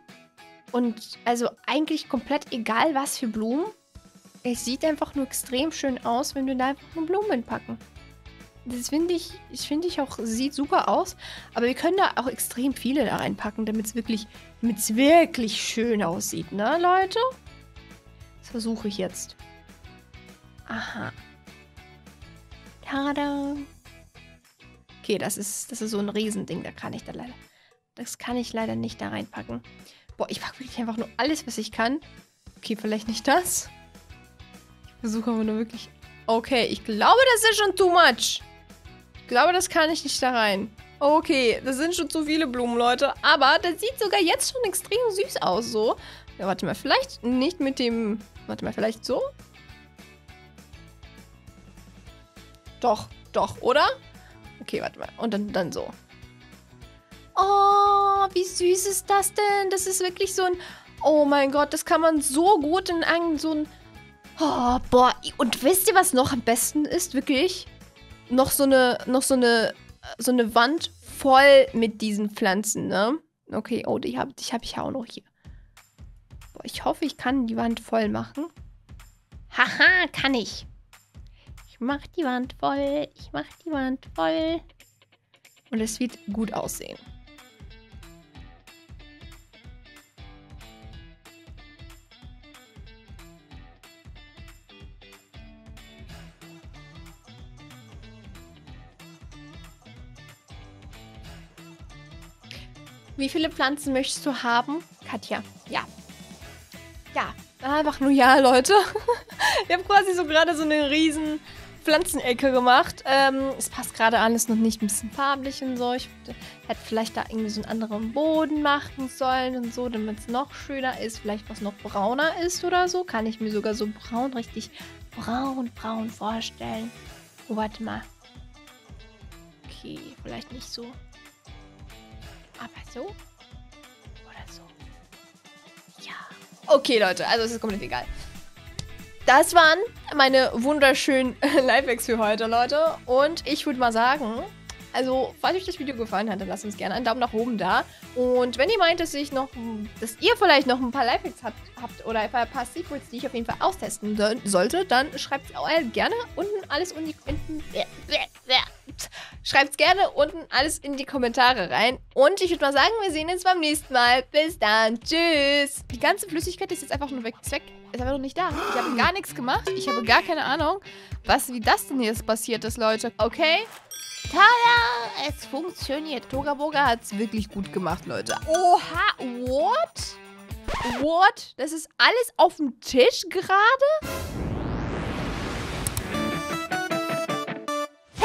und also eigentlich komplett egal, was für Blumen. Es sieht einfach nur extrem schön aus, wenn wir da einfach nur Blumen packen. Das finde ich, ich finde ich auch, sieht super aus. Aber wir können da auch extrem viele da reinpacken, damit es wirklich, damit es wirklich schön aussieht, ne, Leute? Das versuche ich jetzt. Aha. Tada. Okay, das ist, das ist so ein Riesending, da kann ich da leider, das kann ich leider nicht da reinpacken. Boah, ich packe wirklich einfach nur alles, was ich kann. Okay, vielleicht nicht das. Versuchen wir nur wirklich... Okay, ich glaube, das ist schon too much. Ich glaube, das kann ich nicht da rein. Okay, das sind schon zu viele Blumen, Leute. Aber das sieht sogar jetzt schon extrem süß aus, so. Ja, warte mal, vielleicht nicht mit dem... Warte mal, vielleicht so? Doch, doch, oder? Okay, warte mal. Und dann, dann so. Oh, wie süß ist das denn? Das ist wirklich so ein... Oh mein Gott, das kann man so gut in einen, so ein... Oh, boah, und wisst ihr, was noch am besten ist? Wirklich? Noch so eine, noch so eine, so eine Wand voll mit diesen Pflanzen, ne? Okay, oh, die habe die hab ich auch noch hier. Boah, ich hoffe, ich kann die Wand voll machen. Haha, kann ich. Ich mach die Wand voll, ich mach die Wand voll. Und es wird gut aussehen. Wie viele Pflanzen möchtest du haben? Katja, ja. Ja, einfach nur ja, Leute. Ich habe quasi so gerade so eine riesen Pflanzenecke gemacht. Ähm, es passt gerade alles noch nicht ein bisschen farblich und so. Ich hätte vielleicht da irgendwie so einen anderen Boden machen sollen und so, damit es noch schöner ist. Vielleicht was noch brauner ist oder so. Kann ich mir sogar so braun, richtig braun, braun vorstellen. Oh, warte mal. Okay, vielleicht nicht so. Aber so? Oder so? Ja. Okay, Leute, also es ist komplett egal. Das waren meine wunderschönen Lifehacks für heute, Leute. Und ich würde mal sagen, also, falls euch das Video gefallen hat, dann lasst uns gerne einen Daumen nach oben da. Und wenn ihr meint, dass ich noch, dass ihr vielleicht noch ein paar Lifehacks habt, habt oder ein paar Secrets, die ich auf jeden Fall austesten so, sollte, dann schreibt es auch gerne unten alles in die Schreibt es gerne unten alles in die Kommentare rein. Und ich würde mal sagen, wir sehen uns beim nächsten Mal. Bis dann. Tschüss. Die ganze Flüssigkeit ist jetzt einfach nur weg. Ist weg. Ist einfach noch nicht da. Ich habe gar nichts gemacht. Ich habe gar keine Ahnung, was, wie das denn jetzt passiert ist, Leute. Okay. Tada! Es funktioniert. Toga Boga hat es wirklich gut gemacht, Leute. Oha, what? What? Das ist alles auf dem Tisch gerade?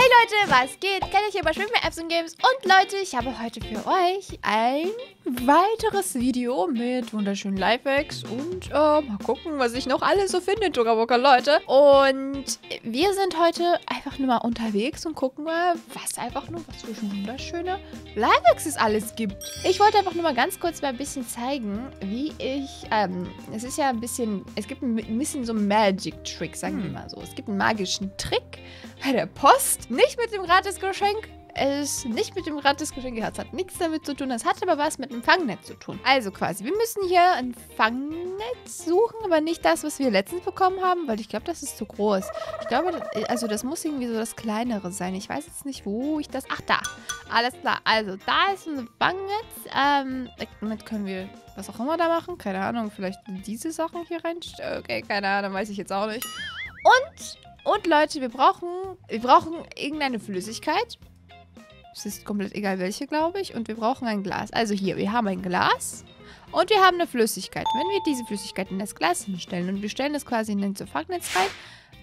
Hey Leute, was geht? Kennt ihr hier bei Schwimmer Apps und Games? Und Leute, ich habe heute für euch ein weiteres Video mit wunderschönen Lifehacks und äh, mal gucken, was ich noch alles so finde, Tokaboka, Leute. Und wir sind heute einfach nur mal unterwegs und gucken mal, was einfach nur, was für wunderschöne Lifehacks es alles gibt. Ich wollte einfach nur mal ganz kurz mal ein bisschen zeigen, wie ich, ähm, es ist ja ein bisschen, es gibt ein, ein bisschen so einen Magic-Trick, sagen wir mal so. Es gibt einen magischen Trick bei der Post. Nicht mit dem Gratisgeschenk. Es ist nicht mit dem Gratisgeschenk. Es hat nichts damit zu tun. Es hat aber was mit dem Fangnetz zu tun. Also quasi, wir müssen hier ein Fangnetz suchen, aber nicht das, was wir letztens bekommen haben, weil ich glaube, das ist zu groß. Ich glaube, also das muss irgendwie so das Kleinere sein. Ich weiß jetzt nicht, wo ich das... Ach, da. Alles klar. Also, da ist ein Fangnetz. Ähm, damit können wir was auch immer da machen. Keine Ahnung, vielleicht diese Sachen hier reinstellen. Okay, keine Ahnung, weiß ich jetzt auch nicht. Und... Und Leute, wir brauchen, wir brauchen irgendeine Flüssigkeit. Es ist komplett egal welche, glaube ich. Und wir brauchen ein Glas. Also hier, wir haben ein Glas und wir haben eine Flüssigkeit. Wenn wir diese Flüssigkeit in das Glas hinstellen und wir stellen das quasi in den Fangnetz rein.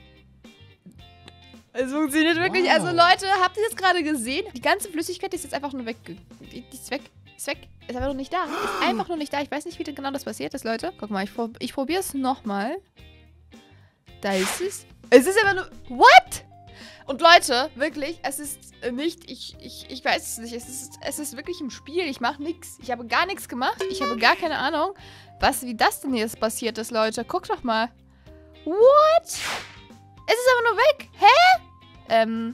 Es funktioniert wirklich. Wow. Also Leute, habt ihr das gerade gesehen? Die ganze Flüssigkeit ist jetzt einfach nur weg. Die ist weg. Ist weg. Ist einfach nur nicht da. Ist einfach nur nicht da. Ich weiß nicht, wie genau das passiert ist, Leute. Guck mal, ich, ich probiere es nochmal. Da ist es. Es ist einfach nur... What? Und Leute, wirklich, es ist nicht... Ich, ich, ich weiß es nicht. Es ist, es ist wirklich im Spiel. Ich mache nichts. Ich habe gar nichts gemacht. Ich habe gar keine Ahnung, was, wie das denn jetzt passiert ist, Leute. Guckt doch mal. What? Es ist aber nur weg. Hä? Ähm...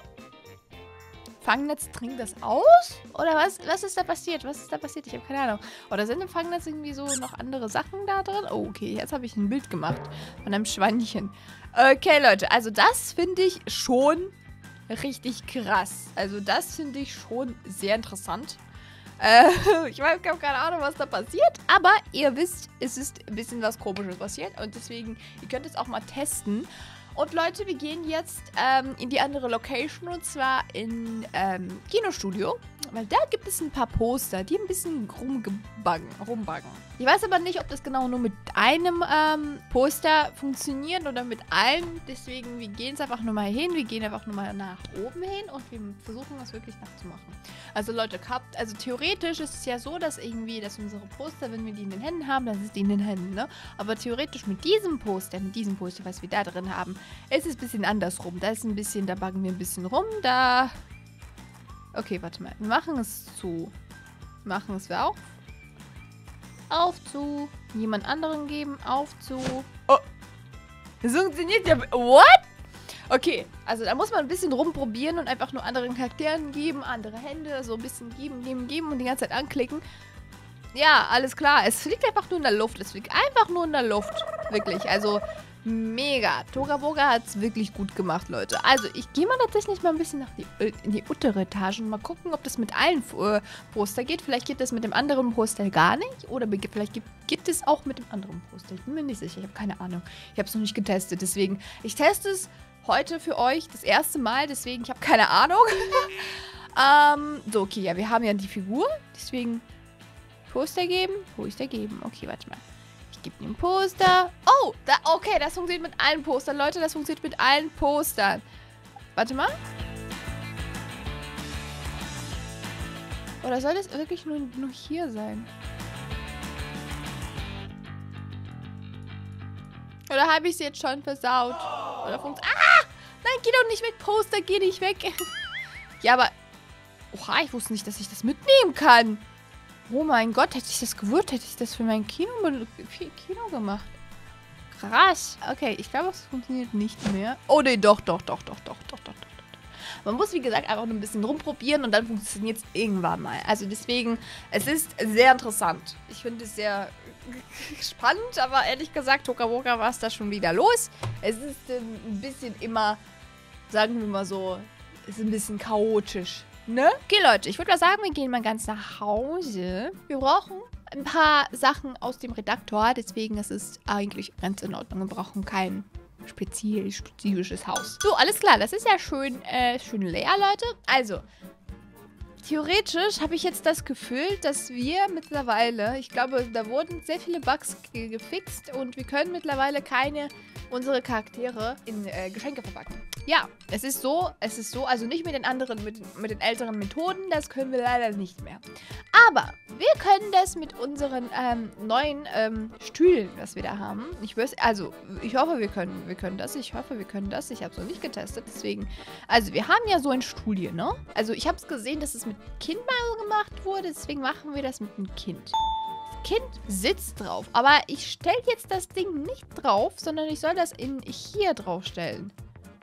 Fangnetz trinkt das aus? Oder was, was ist da passiert? Was ist da passiert? Ich habe keine Ahnung. Oder sind im Fangnetz irgendwie so noch andere Sachen da drin? Oh, okay. Jetzt habe ich ein Bild gemacht von einem Schweinchen. Okay, Leute. Also das finde ich schon richtig krass. Also das finde ich schon sehr interessant. Äh, ich habe keine Ahnung, was da passiert. Aber ihr wisst, es ist ein bisschen was Komisches passiert. Und deswegen, ihr könnt es auch mal testen. Und Leute, wir gehen jetzt ähm, in die andere Location, und zwar in ähm, Kinostudio. Weil da gibt es ein paar Poster, die ein bisschen rumgebuggen, rumbuggen. Ich weiß aber nicht, ob das genau nur mit einem ähm, Poster funktioniert oder mit allen. Deswegen, wir gehen jetzt einfach nur mal hin. Wir gehen einfach nur mal nach oben hin und wir versuchen das wirklich nachzumachen. Also Leute, habt, also theoretisch ist es ja so, dass irgendwie, dass unsere Poster, wenn wir die in den Händen haben, dann ist die in den Händen, ne? Aber theoretisch mit diesem Poster, mit diesem Poster, was wir da drin haben, ist es ein bisschen andersrum. Da ist ein bisschen, da buggen wir ein bisschen rum, da... Okay, warte mal. Wir machen es zu. Machen es wir auf. Auf zu. Jemand anderen geben. Auf zu. Oh. Das funktioniert ja. What? Okay, also da muss man ein bisschen rumprobieren und einfach nur anderen Charakteren geben, andere Hände, so ein bisschen geben, geben, geben und die ganze Zeit anklicken. Ja, alles klar. Es fliegt einfach nur in der Luft. Es fliegt einfach nur in der Luft. Wirklich, also... Mega. Tokaboka hat es wirklich gut gemacht, Leute. Also, ich gehe mal tatsächlich mal ein bisschen nach die, äh, in die untere Etage und mal gucken, ob das mit allen äh, Poster geht. Vielleicht geht das mit dem anderen Poster gar nicht. Oder vielleicht gibt, gibt es auch mit dem anderen Poster. Ich bin mir nicht sicher. Ich habe keine Ahnung. Ich habe es noch nicht getestet. Deswegen, ich teste es heute für euch das erste Mal. Deswegen, ich habe keine Ahnung. ähm, so, okay. Ja, wir haben ja die Figur. Deswegen, Poster geben. Poster geben. Okay, warte mal. Gib mir ein Poster. Oh, da, okay, das funktioniert mit allen Postern. Leute, das funktioniert mit allen Postern. Warte mal. Oder soll das wirklich nur, nur hier sein? Oder habe ich sie jetzt schon versaut? Oder funktioniert... Ah! Nein, geh doch nicht weg, Poster, geh nicht weg. Ja, aber... Oha, ich wusste nicht, dass ich das mitnehmen kann. Oh mein Gott, hätte ich das gewusst, hätte ich das für mein Kino, Kino gemacht. Krass. Okay, ich glaube, es funktioniert nicht mehr. Oh, nee, doch, doch, doch, doch, doch, doch, doch, doch. Man muss, wie gesagt, einfach nur ein bisschen rumprobieren und dann funktioniert es irgendwann mal. Also deswegen, es ist sehr interessant. Ich finde es sehr spannend, aber ehrlich gesagt, Tokaboka war es da schon wieder los. Es ist ein bisschen immer, sagen wir mal so, ist ein bisschen chaotisch. Ne? Okay, Leute, ich würde mal sagen, wir gehen mal ganz nach Hause. Wir brauchen ein paar Sachen aus dem Redaktor, deswegen ist es eigentlich ganz in Ordnung. Wir brauchen kein speziell, spezifisches Haus. So, alles klar, das ist ja schön, äh, schön leer, Leute. Also, theoretisch habe ich jetzt das Gefühl, dass wir mittlerweile, ich glaube, da wurden sehr viele Bugs ge gefixt und wir können mittlerweile keine unsere Charaktere in äh, Geschenke verpacken. Ja, es ist so, es ist so, also nicht mit den anderen, mit, mit den älteren Methoden, das können wir leider nicht mehr. Aber wir können das mit unseren ähm, neuen ähm, Stühlen, was wir da haben. Ich weiß, also ich hoffe, wir können, wir können das. Ich hoffe, wir können das. Ich habe es noch nicht getestet, deswegen. Also wir haben ja so ein Stuhl hier, ne? Also ich habe es gesehen, dass es mit Kind mal gemacht wurde, deswegen machen wir das mit einem Kind. Kind sitzt drauf. Aber ich stelle jetzt das Ding nicht drauf, sondern ich soll das in hier drauf stellen.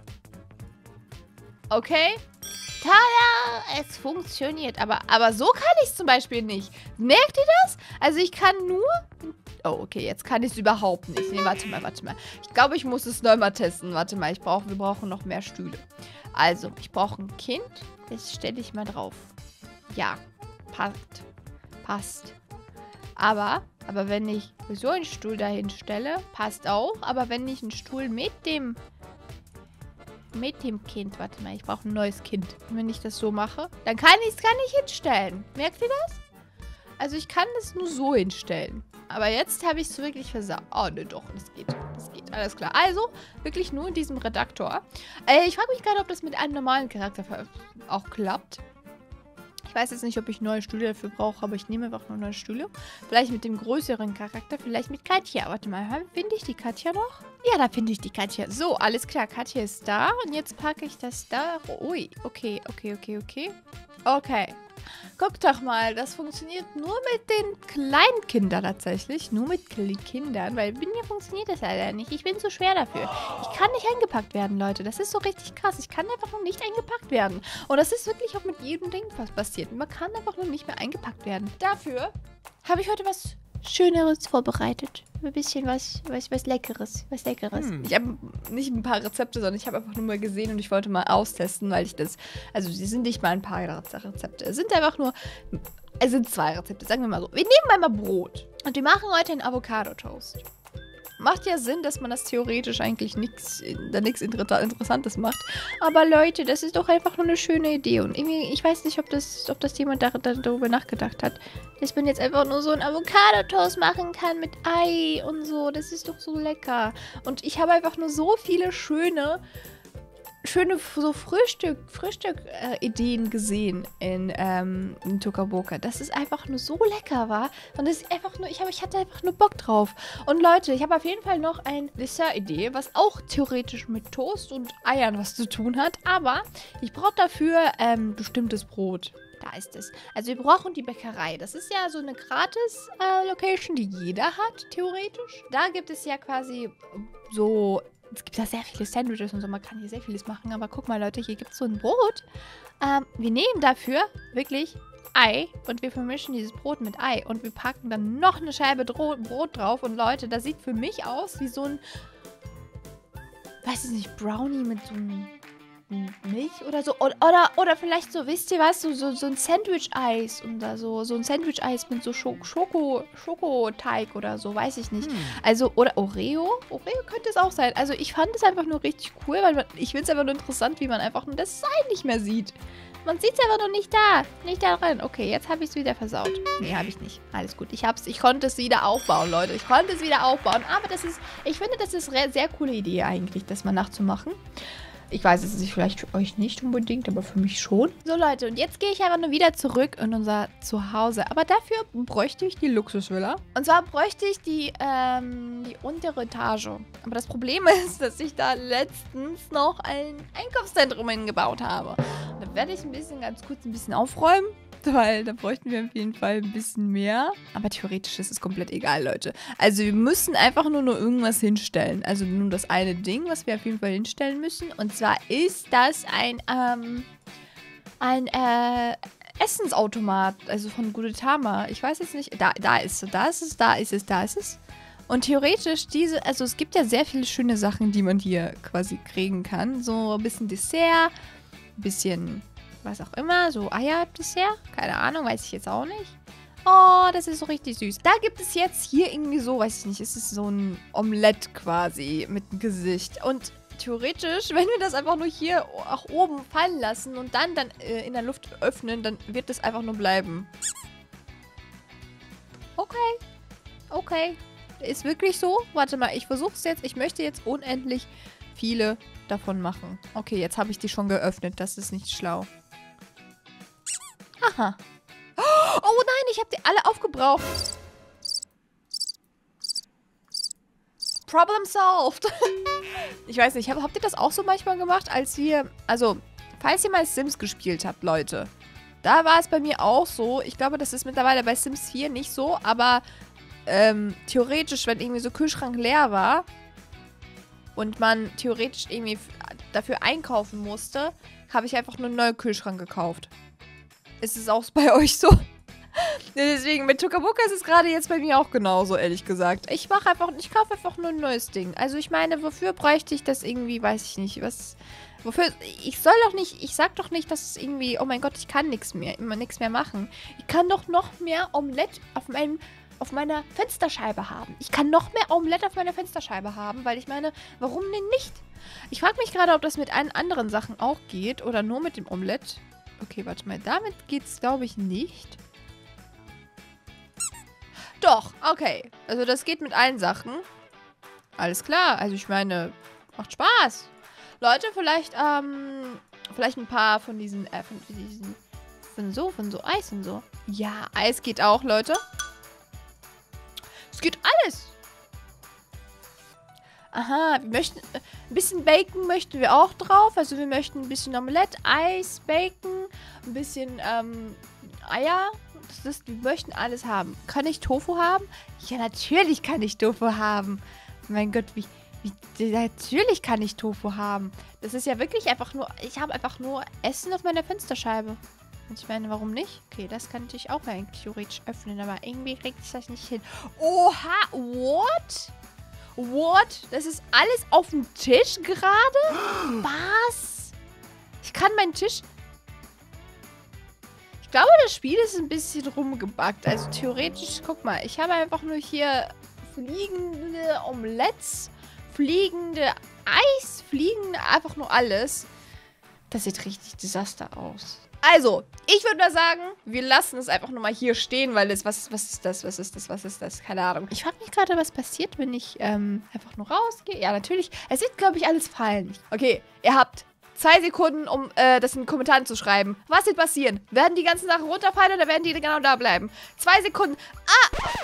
Okay. Tada! Es funktioniert. Aber, aber so kann ich es zum Beispiel nicht. Merkt ihr das? Also ich kann nur... Oh, okay. Jetzt kann ich es überhaupt nicht. Nee, warte mal, warte mal. Ich glaube, ich muss es neu mal testen. Warte mal, ich brauch, wir brauchen noch mehr Stühle. Also, ich brauche ein Kind. Das stelle ich mal drauf. Ja. Passt. Passt. Aber, aber wenn ich so einen Stuhl dahin stelle, passt auch. Aber wenn ich einen Stuhl mit dem, mit dem Kind, warte mal, ich brauche ein neues Kind. Und wenn ich das so mache, dann kann ich es gar nicht hinstellen. Merkt ihr das? Also ich kann das nur so hinstellen. Aber jetzt habe ich es wirklich versaut. Oh, ne, doch, das geht. Das geht, alles klar. Also, wirklich nur in diesem Redaktor. Äh, ich frage mich gerade, ob das mit einem normalen Charakter auch klappt. Ich weiß jetzt nicht, ob ich neue Stühle dafür brauche, aber ich nehme einfach nur neue Stühle. Vielleicht mit dem größeren Charakter, vielleicht mit Katja. Warte mal, finde ich die Katja noch? Ja, da finde ich die Katja. So, alles klar, Katja ist da. Und jetzt packe ich das da. Ui, okay, okay, okay, okay. Okay. Guck doch mal, das funktioniert nur mit den kleinen Kindern tatsächlich. Nur mit Kindern, weil bei mir funktioniert das leider nicht. Ich bin zu schwer dafür. Ich kann nicht eingepackt werden, Leute. Das ist so richtig krass. Ich kann einfach noch nicht eingepackt werden. Und das ist wirklich auch mit jedem Ding was passiert. Man kann einfach noch nicht mehr eingepackt werden. Dafür habe ich heute was Schöneres vorbereitet. Ein bisschen was, was, was Leckeres. Was Leckeres. Hm. Ich habe nicht ein paar Rezepte, sondern ich habe einfach nur mal gesehen und ich wollte mal austesten, weil ich das... Also, sie sind nicht mal ein paar Rezepte. Es sind einfach nur... Es sind zwei Rezepte, sagen wir mal so. Wir nehmen einmal Brot. Und wir machen heute einen Avocado-Toast. Macht ja Sinn, dass man das theoretisch eigentlich nichts da nichts Interessantes macht. Aber Leute, das ist doch einfach nur eine schöne Idee. Und irgendwie, ich weiß nicht, ob das, ob das jemand da, da, darüber nachgedacht hat, dass man jetzt einfach nur so einen Avocado-Toast machen kann mit Ei und so. Das ist doch so lecker. Und ich habe einfach nur so viele schöne... schöne so Frühstück, Frühstück-Ideen äh, gesehen in, ähm, in Tokaboka. Das ist einfach nur so lecker war. Und das ist einfach nur, ich, hab, ich hatte einfach nur Bock drauf. Und Leute, ich habe auf jeden Fall noch eine Dessert-Idee, was auch theoretisch mit Toast und Eiern was zu tun hat. Aber ich brauche dafür ähm, bestimmtes Brot. Da ist es. Also wir brauchen die Bäckerei. Das ist ja so eine Gratis-Location, äh, die jeder hat, theoretisch. Da gibt es ja quasi so... Es gibt ja sehr viele Sandwiches und so, man kann hier sehr vieles machen. Aber guck mal, Leute, hier gibt es so ein Brot. Ähm, wir nehmen dafür wirklich Ei und wir vermischen dieses Brot mit Ei. Und wir packen dann noch eine Scheibe Dro Brot drauf. Und Leute, das sieht für mich aus wie so ein, weiß ich nicht, Brownie mit so einem Milch oder so. Oder, oder, oder vielleicht so, wisst ihr was, so, so, so ein Sandwich-Eis oder so. So ein Sandwich-Eis mit so Schoko, Schokoteig oder so, weiß ich nicht. Hm. Also, oder Oreo? Oreo könnte es auch sein. Also, ich fand es einfach nur richtig cool, weil man, ich finde es einfach nur interessant, wie man einfach nur das Design nicht mehr sieht. Man sieht es einfach noch nicht da. Nicht da drin. Okay, jetzt habe ich es wieder versaut. Nee, habe ich nicht. Alles gut. Ich hab's, ich konnte es wieder aufbauen, Leute. Ich konnte es wieder aufbauen. Aber das ist, ich finde, das ist eine sehr coole Idee eigentlich, das mal nachzumachen. Ich weiß es nicht, vielleicht für euch nicht unbedingt, aber für mich schon. So, Leute, und jetzt gehe ich einfach nur wieder zurück in unser Zuhause. Aber dafür bräuchte ich die Luxusvilla. Und zwar bräuchte ich die, ähm, die untere Etage. Aber das Problem ist, dass ich da letztens noch ein Einkaufszentrum hingebaut habe. Und da werde ich ein bisschen, ganz kurz ein bisschen aufräumen. Weil da bräuchten wir auf jeden Fall ein bisschen mehr. Aber theoretisch ist es komplett egal, Leute. Also wir müssen einfach nur, nur irgendwas hinstellen. Also nur das eine Ding, was wir auf jeden Fall hinstellen müssen. Und zwar ist das ein, ähm, ein, äh, Essensautomat. Also von Gudetama. Ich weiß jetzt nicht. Da, da ist es, da ist es, da ist es, da ist es. Und theoretisch diese, also es gibt ja sehr viele schöne Sachen, die man hier quasi kriegen kann. So ein bisschen Dessert, ein bisschen... was auch immer, so Eier-Dessert, keine Ahnung, weiß ich jetzt auch nicht. Oh, das ist so richtig süß. Da gibt es jetzt hier irgendwie so, weiß ich nicht, ist es so ein Omelett quasi mit einem Gesicht. Und theoretisch, wenn wir das einfach nur hier auch oben fallen lassen und dann, dann äh, in der Luft öffnen, dann wird das einfach nur bleiben. Okay. Okay. Ist wirklich so? Warte mal, ich versuch's jetzt. Ich möchte jetzt unendlich viele davon machen. Okay, jetzt habe ich die schon geöffnet. Das ist nicht schlau. Aha. Oh nein, ich habe die alle aufgebraucht. Problem solved. Ich weiß nicht, hab, habt ihr das auch so manchmal gemacht, als wir... Also, falls ihr mal Sims gespielt habt, Leute. Da war es bei mir auch so. Ich glaube, das ist mittlerweile bei Sims vier nicht so, aber... Ähm, theoretisch, wenn irgendwie so Kühlschrank leer war und man theoretisch irgendwie dafür einkaufen musste, habe ich einfach nur einen neuen Kühlschrank gekauft. Ist es auch bei euch so? Deswegen, mit Tokaboka ist es gerade jetzt bei mir auch genauso, ehrlich gesagt. Ich mache einfach, ich kaufe einfach nur ein neues Ding. Also ich meine, wofür bräuchte ich das irgendwie, weiß ich nicht, was... Wofür, ich soll doch nicht, ich sag doch nicht, dass es irgendwie, oh mein Gott, ich kann nichts mehr, immer nichts mehr machen. Ich kann doch noch mehr Omelette auf meinem... auf meiner Fensterscheibe haben. Ich kann noch mehr Omelette auf meiner Fensterscheibe haben, weil ich meine, warum denn nicht? Ich frage mich gerade, ob das mit allen anderen Sachen auch geht oder nur mit dem Omelette. Okay, warte mal. Damit geht's, glaube ich, nicht. Doch, okay. Also das geht mit allen Sachen. Alles klar. Also ich meine, macht Spaß. Leute, vielleicht, ähm, vielleicht ein paar von diesen, äh, von diesen, von so, von so Eis und so. Ja, Eis geht auch, Leute. Es geht alles. Aha, wir möchten... Äh, ein bisschen Bacon möchten wir auch drauf. Also wir möchten ein bisschen Omelette, Eis, Bacon, ein bisschen ähm, Eier. Das ist, wir möchten alles haben. Kann ich Tofu haben? Ja, natürlich kann ich Tofu haben. Mein Gott, wie... wie natürlich kann ich Tofu haben. Das ist ja wirklich einfach nur... Ich habe einfach nur Essen auf meiner Fensterscheibe. Und ich meine, warum nicht? Okay, das kann ich auch eigentlich theoretisch öffnen, aber irgendwie kriegt es das nicht hin. Oha, what? What? Das ist alles auf dem Tisch gerade? Was? Ich kann meinen Tisch... Ich glaube, das Spiel ist ein bisschen rumgebackt. Also theoretisch, guck mal, ich habe einfach nur hier fliegende Omelettes, fliegende Eis, fliegende, einfach nur alles. Das sieht richtig Desaster aus. Also, ich würde mal sagen, wir lassen es einfach nur mal hier stehen, weil es, was, was ist das, was ist das, was ist das, keine Ahnung. Ich frage mich gerade, was passiert, wenn ich ähm, einfach nur rausgehe. Ja, natürlich, es wird, glaube ich, alles fallen. Okay, ihr habt zwei Sekunden, um äh, das in den Kommentaren zu schreiben. Was wird passieren? Werden die ganzen Sachen runterfallen oder werden die genau da bleiben? Zwei Sekunden. Ah!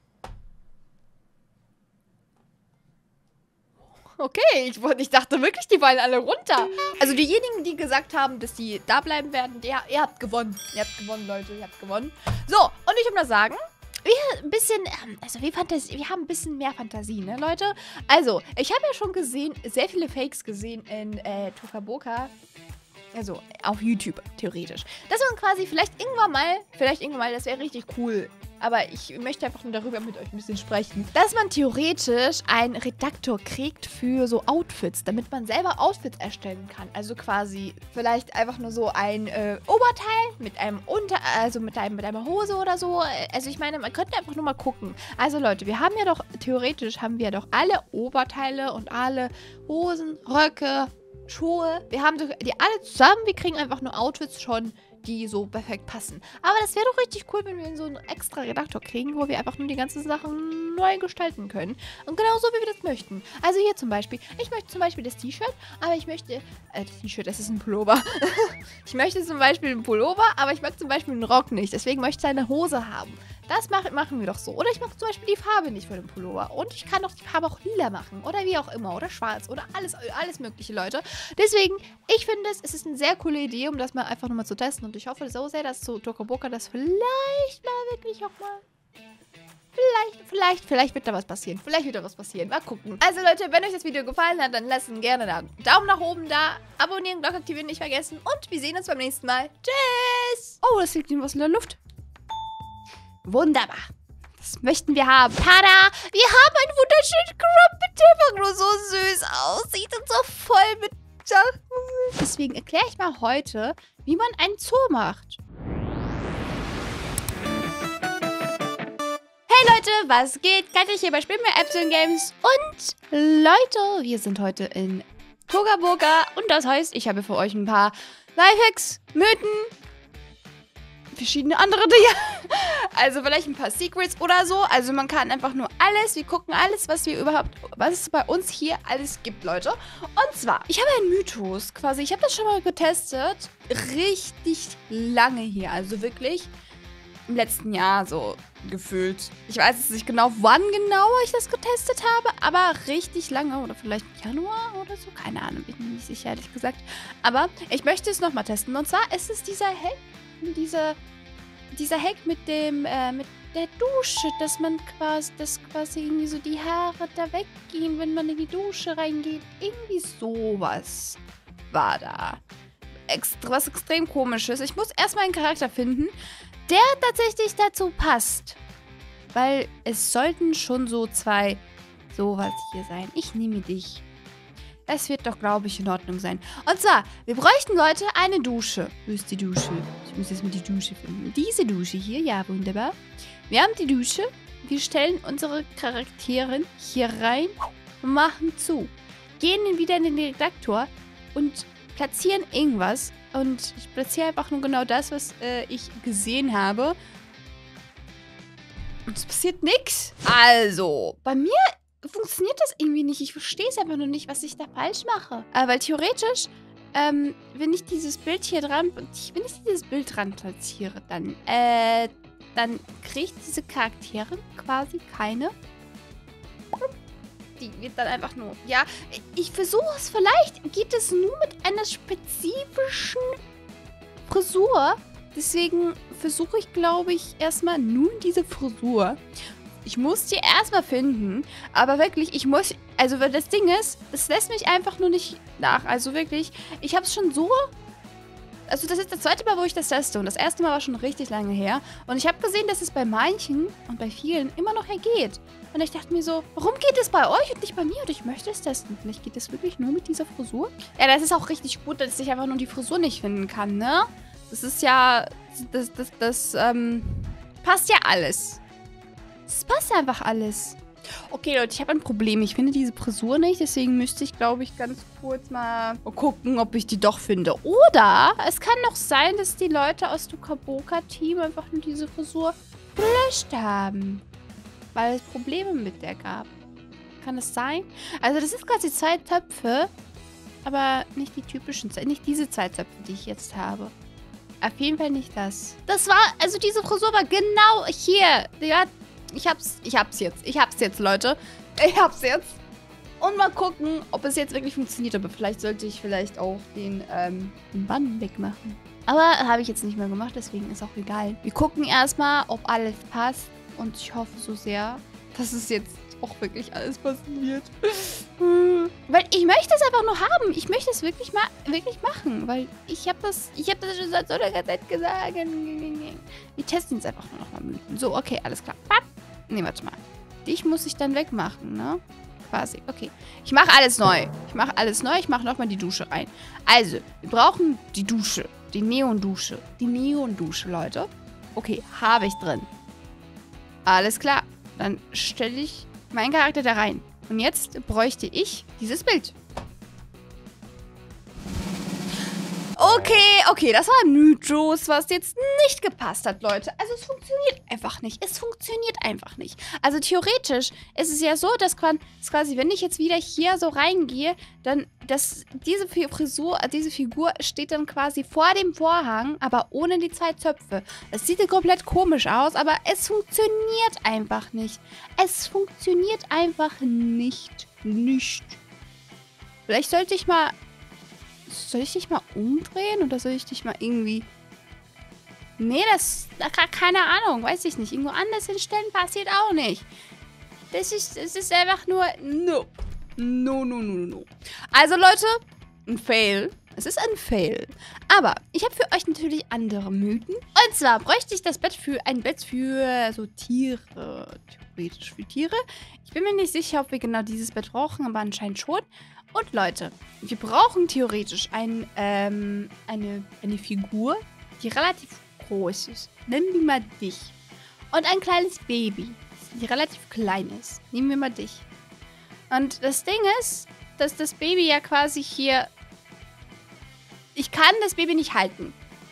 Okay, ich, ich dachte wirklich, die fallen alle runter. Also diejenigen, die gesagt haben, dass die da bleiben werden, der, ihr habt gewonnen. Ihr habt gewonnen, Leute, ihr habt gewonnen. So, und ich würde mal sagen, wir ein bisschen, also wir, Fantasie, wir haben ein bisschen mehr Fantasie, ne, Leute? Also, ich habe ja schon gesehen, sehr viele Fakes gesehen in äh, Tokaboka. Also, auf YouTube, theoretisch. Dass man quasi vielleicht irgendwann mal, vielleicht irgendwann mal, das wäre richtig cool. Aber ich möchte einfach nur darüber mit euch ein bisschen sprechen. Dass man theoretisch einen Redaktor kriegt für so Outfits, damit man selber Outfits erstellen kann. Also quasi vielleicht einfach nur so ein äh, Oberteil mit einem Unter... Also mit, einem, mit einer Hose oder so. Also ich meine, man könnte einfach nur mal gucken. Also Leute, wir haben ja doch, theoretisch haben wir doch alle Oberteile und alle Hosen, Röcke, Schuhe. Wir haben die alle zusammen. Wir kriegen einfach nur Outfits schon, die so perfekt passen. Aber das wäre doch richtig cool, wenn wir so einen extra Redaktor kriegen, wo wir einfach nur die ganzen Sachen neu gestalten können. Und genau so, wie wir das möchten. Also hier zum Beispiel, ich möchte zum Beispiel das T-Shirt, aber ich möchte, äh, das T-Shirt, das ist ein Pullover. Ich möchte zum Beispiel einen Pullover, aber ich mag zum Beispiel einen Rock nicht. Deswegen möchte ich eine Hose haben. Das mach, machen wir doch so. Oder ich mache zum Beispiel die Farbe nicht für den Pullover. Und ich kann doch die Farbe auch lila machen. Oder wie auch immer. Oder schwarz. Oder alles, alles mögliche, Leute. Deswegen, ich finde es, es ist eine sehr coole Idee, um das mal einfach nochmal zu testen. Und ich hoffe so sehr, dass so Tokaboka das vielleicht mal wirklich auch mal... Vielleicht, vielleicht, vielleicht wird da was passieren. Vielleicht wird da was passieren. Mal gucken. Also Leute, wenn euch das Video gefallen hat, dann lasst gerne einen Daumen nach oben da. Abonnieren, Glocke aktivieren nicht vergessen. Und wir sehen uns beim nächsten Mal. Tschüss! Oh, das liegt irgendwas in der Luft. Wunderbar. Das möchten wir haben. Tada! Wir haben einen wunderschönen Crumpet, der nur so süß aussieht und so voll mit Sachen. Deswegen erkläre ich mal heute, wie man einen Zoo macht. Hey Leute, was geht? Katja hier bei Spielmeer Epsilon Games. Und Leute, wir sind heute in Toga Boga. Und das heißt, ich habe für euch ein paar Lifehacks, Mythen, verschiedene andere Dinge. Also vielleicht ein paar Secrets oder so. Also man kann einfach nur alles, wir gucken alles, was wir überhaupt, was es bei uns hier alles gibt, Leute. Und zwar, ich habe einen Mythos quasi, ich habe das schon mal getestet. Richtig lange hier, also wirklich im letzten Jahr so gefühlt. Ich weiß jetzt nicht genau, wann genau ich das getestet habe, aber richtig lange oder vielleicht Januar oder so. Keine Ahnung, bin mir nicht sicher, ehrlich gesagt. Aber ich möchte es nochmal testen. Und zwar ist es dieser Hack, dieser, dieser Hack mit dem, äh, mit der Dusche, dass man quasi, dass quasi irgendwie so die Haare da weggehen, wenn man in die Dusche reingeht. Irgendwie sowas war da. Extra, was extrem komisches. Ich muss erstmal einen Charakter finden, der tatsächlich dazu passt. Weil es sollten schon so zwei sowas hier sein. Ich nehme dich. Das wird doch, glaube ich, in Ordnung sein. Und zwar, wir bräuchten, Leute, eine Dusche. Wo ist die Dusche? Ich muss jetzt mal die Dusche finden. Diese Dusche hier, ja, wunderbar. Wir haben die Dusche. Wir stellen unsere Charaktere hier rein und machen zu. Gehen dann wieder in den Redaktor und platzieren irgendwas. Und ich platziere einfach nur genau das, was äh, ich gesehen habe. Und es passiert nichts. Also, bei mir funktioniert das irgendwie nicht. Ich verstehe es einfach nur nicht, was ich da falsch mache. Äh, weil theoretisch, ähm, wenn ich dieses Bild hier dran, wenn ich dieses Bild dran platziere, dann, äh, dann kriegt diese Charaktere quasi keine. Die wird dann einfach nur, ja, ich versuche es, vielleicht geht es nur mit einer spezifischen Frisur. Deswegen versuche ich, glaube ich, erstmal nur diese Frisur. Ich muss die erstmal finden, aber wirklich, ich muss, also weil das Ding ist, es lässt mich einfach nur nicht nach. Also wirklich, ich habe es schon so, also das ist das zweite Mal, wo ich das teste und das erste Mal war schon richtig lange her. Und ich habe gesehen, dass es bei manchen und bei vielen immer noch hergeht. Und ich dachte mir so, warum geht es bei euch und nicht bei mir? Und ich möchte es testen. Vielleicht geht es wirklich nur mit dieser Frisur. Ja, das ist auch richtig gut, dass ich einfach nur die Frisur nicht finden kann, ne? Das ist ja, das, das, das, ähm, passt ja alles. Es passt einfach alles. Okay, Leute, ich habe ein Problem. Ich finde diese Frisur nicht. Deswegen müsste ich, glaube ich, ganz kurz mal gucken, ob ich die doch finde. Oder es kann doch sein, dass die Leute aus dem Kaboka-Team einfach nur diese Frisur gelöscht haben. Weil es Probleme mit der gab. Kann das sein? Also das sind quasi zwei Töpfe. Aber nicht die typischen, nicht diese zwei Töpfe, die ich jetzt habe. Auf jeden Fall nicht das. Das war, also diese Frisur war genau hier. Die hat Ich hab's, ich hab's jetzt. Ich hab's jetzt, Leute. Ich hab's jetzt. Und mal gucken, ob es jetzt wirklich funktioniert. Aber vielleicht sollte ich vielleicht auch den, ähm, den Bann wegmachen. Aber habe ich jetzt nicht mehr gemacht, deswegen ist auch egal. Wir gucken erstmal, ob alles passt. Und ich hoffe so sehr, dass es jetzt auch wirklich alles passen wird. Weil ich möchte es einfach nur haben. Ich möchte es wirklich mal wirklich machen. Weil ich habe das, ich habe das schon seit so langer Zeit gesagt. Wir testen es einfach nur noch mal Mythen. So, okay, alles klar. Ne, warte mal. Dich muss ich dann wegmachen, ne? Quasi. Okay. Ich mache alles neu. Ich mache alles neu. Ich mache nochmal die Dusche rein. Also, wir brauchen die Dusche. Die Neon-Dusche. Die Neon-Dusche, Leute. Okay, habe ich drin. Alles klar. Dann stelle ich meinen Charakter da rein. Und jetzt bräuchte ich dieses Bild. Okay, okay, das war ein Mythos, was jetzt nicht gepasst hat, Leute. Also es funktioniert einfach nicht. Es funktioniert einfach nicht. Also theoretisch ist es ja so, dass quasi, wenn ich jetzt wieder hier so reingehe, dann, dass diese Frisur, diese Figur steht dann quasi vor dem Vorhang, aber ohne die zwei Zöpfe. Das sieht ja komplett komisch aus, aber es funktioniert einfach nicht. Es funktioniert einfach nicht. Nicht. Vielleicht sollte ich mal... Soll ich dich mal umdrehen oder soll ich dich mal irgendwie... Nee, das... Keine Ahnung, weiß ich nicht. Irgendwo anders hinstellen passiert auch nicht. Das ist, das ist einfach nur... No. No, no, no, no. Also, Leute, ein Fail. Es ist ein Fail. Aber ich habe für euch natürlich andere Mythen. Und zwar bräuchte ich das Bett für ein Bett für so Tiere. Theoretisch für Tiere. Ich bin mir nicht sicher, ob wir genau dieses Bett brauchen, aber anscheinend schon. Und Leute, wir brauchen theoretisch ein, ähm, eine, eine Figur, die relativ groß ist. Nennen wir mal dich. Und ein kleines Baby, die relativ klein ist. Nehmen wir mal dich. Und das Ding ist, dass das Baby ja quasi hier... Ich kann das Baby nicht halten.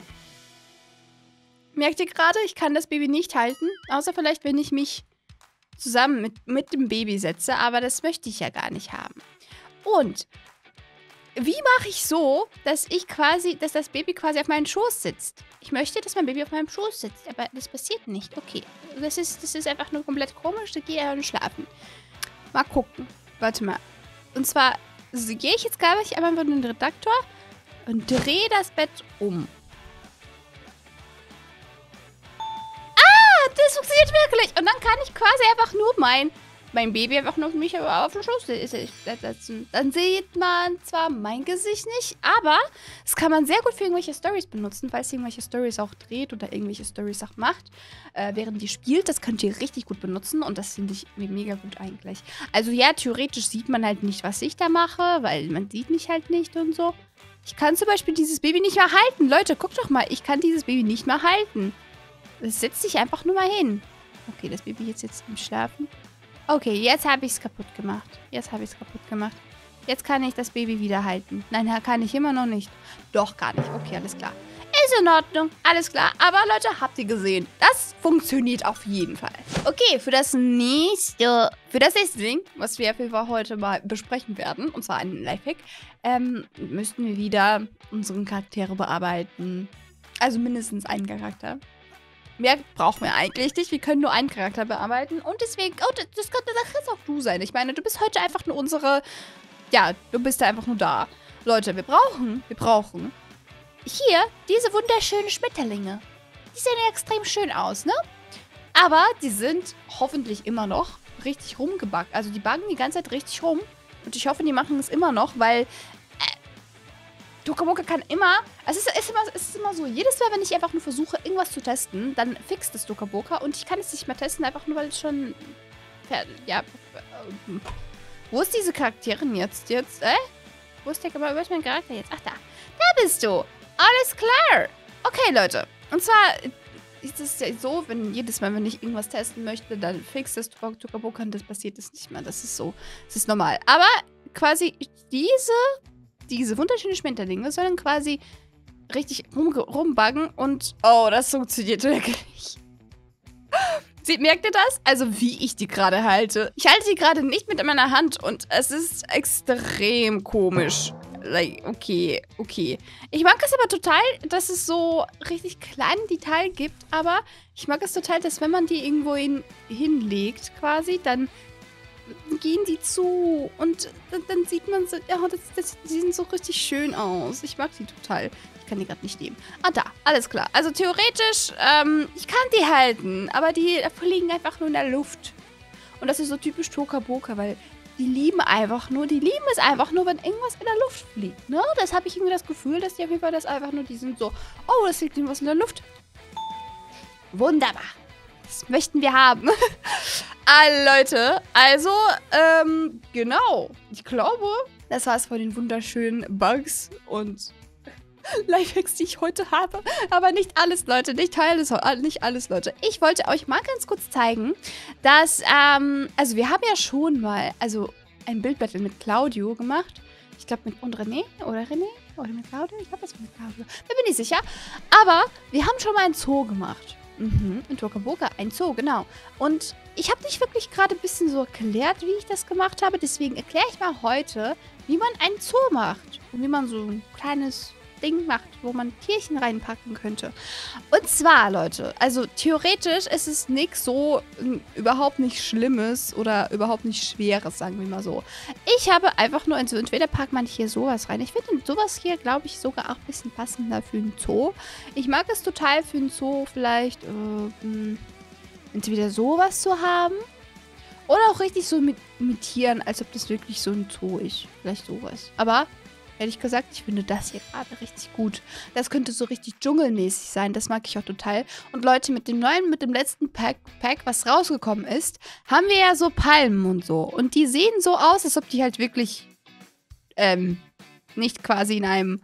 Merkt ihr gerade? Ich kann das Baby nicht halten. Außer vielleicht, wenn ich mich zusammen mit, mit dem Baby setze. Aber das möchte ich ja gar nicht haben. Und wie mache ich so, dass ich quasi, dass das Baby quasi auf meinem Schoß sitzt? Ich möchte, dass mein Baby auf meinem Schoß sitzt. Aber das passiert nicht. Okay. Das ist, das ist einfach nur komplett komisch. Da gehe ich einfach schlafen. Mal gucken. Warte mal. Und zwar also gehe ich jetzt, glaube ich, einmal in den Redaktor und drehe das Bett um. Das funktioniert wirklich. Und dann kann ich quasi einfach nur mein, mein Baby einfach nur mich auf den Schoß setzen. Dann sieht man zwar mein Gesicht nicht, aber das kann man sehr gut für irgendwelche Storys benutzen, falls ihr irgendwelche Storys auch dreht oder irgendwelche Storys auch macht, äh, während ihr spielt. Das könnt ihr richtig gut benutzen und das finde ich mega gut eigentlich. Also ja, theoretisch sieht man halt nicht, was ich da mache, weil man sieht mich halt nicht und so. Ich kann zum Beispiel dieses Baby nicht mehr halten. Leute, guckt doch mal, ich kann dieses Baby nicht mehr halten. Es setzt sich einfach nur mal hin. Okay, das Baby jetzt jetzt im Schlafen. Okay, jetzt habe ich es kaputt gemacht. Jetzt habe ich es kaputt gemacht. Jetzt kann ich das Baby wieder halten. Nein, kann ich immer noch nicht. Doch, gar nicht. Okay, alles klar. Ist in Ordnung. Alles klar. Aber Leute, habt ihr gesehen? Das funktioniert auf jeden Fall. Okay, für das nächste, für das nächste Ding, was wir auf jeden Fall heute mal besprechen werden, und zwar einen Lifehack, ähm, müssten wir wieder unsere Charaktere bearbeiten. Also mindestens einen Charakter. Mehr brauchen wir eigentlich nicht. Wir können nur einen Charakter bearbeiten. Und deswegen, oh, das, das könnte das auch du sein. Ich meine, du bist heute einfach nur unsere, ja, du bist da einfach nur da. Leute, wir brauchen, wir brauchen hier diese wunderschönen Schmetterlinge. Die sehen ja extrem schön aus, ne? Aber die sind hoffentlich immer noch richtig rumgebackt. Also die backen die ganze Zeit richtig rum. Und ich hoffe, die machen es immer noch, weil Tokaboka kann immer, also es ist immer, es ist immer so, jedes Mal, wenn ich einfach nur versuche, irgendwas zu testen, dann fixt es Tokaboka und ich kann es nicht mehr testen, einfach nur, weil es schon, ja, äh, wo ist diese Charakterin jetzt, jetzt, äh? Wo ist der, wo ist mein Charakter jetzt? Ach, da, da bist du, alles klar. Okay, Leute, und zwar ist es ja so, wenn jedes Mal, wenn ich irgendwas testen möchte, dann fixt es Tokaboka und das passiert es nicht mehr, das ist so, das ist normal. Aber quasi diese... Diese wunderschönen Schmetterlinge sollen quasi richtig rum, rumbuggen und... Oh, das funktioniert wirklich. Sie, merkt ihr das? Also wie ich die gerade halte. Ich halte die gerade nicht mit meiner Hand und es ist extrem komisch. Like, okay, okay. Ich mag es aber total, dass es so richtig kleine Detail gibt, aber ich mag es total, dass wenn man die irgendwo hin, hinlegt quasi, dann... gehen die zu und dann, dann sieht man so, ja, das, das, die sehen so richtig schön aus. Ich mag die total. Ich kann die gerade nicht nehmen. Ah, da, alles klar. Also theoretisch, ähm, ich kann die halten, aber die fliegen einfach nur in der Luft. Und das ist so typisch Tokaboka, weil die lieben einfach nur, die lieben es einfach nur, wenn irgendwas in der Luft fliegt, ne? Das habe ich irgendwie das Gefühl, dass die auf jeden Fall das einfach nur, die sind so, oh, das liegt irgendwas in der Luft. Wunderbar. Das möchten wir haben. Ah, Leute, also, ähm, genau. Ich glaube, das war es von den wunderschönen Bugs und Lifehacks, die ich heute habe. Aber nicht alles, Leute, nicht alles, nicht alles, Leute. Ich wollte euch mal ganz kurz zeigen, dass, ähm, also wir haben ja schon mal, also ein Bildbattle mit Claudio gemacht. Ich glaube mit und René oder René oder mit Claudio. Ich glaube, das war mit Claudio. Da bin ich sicher. Aber wir haben schon mal ein Zoo gemacht. Mhm, in Tokaboka, ein Zoo, genau. Und ich habe nicht wirklich gerade ein bisschen so erklärt, wie ich das gemacht habe. Deswegen erkläre ich mal heute, wie man ein Zoo macht. Und wie man so ein kleines Ding macht, wo man Tierchen reinpacken könnte. Und zwar, Leute, also theoretisch ist es nichts so äh, überhaupt nicht Schlimmes oder überhaupt nicht Schweres, sagen wir mal so. Ich habe einfach nur, also entweder packt man hier sowas rein. Ich finde sowas hier, glaube ich, sogar auch ein bisschen passender für einen Zoo. Ich mag es total für einen Zoo vielleicht, äh, entweder sowas zu haben oder auch richtig so mit imitieren, als ob das wirklich so ein Zoo ist. Vielleicht sowas. Aber ehrlich gesagt, ich finde das hier gerade richtig gut. Das könnte so richtig dschungelmäßig sein. Das mag ich auch total. Und Leute, mit dem neuen, mit dem letzten Pack, Pack, was rausgekommen ist, haben wir ja so Palmen und so. Und die sehen so aus, als ob die halt wirklich, ähm, nicht quasi in einem,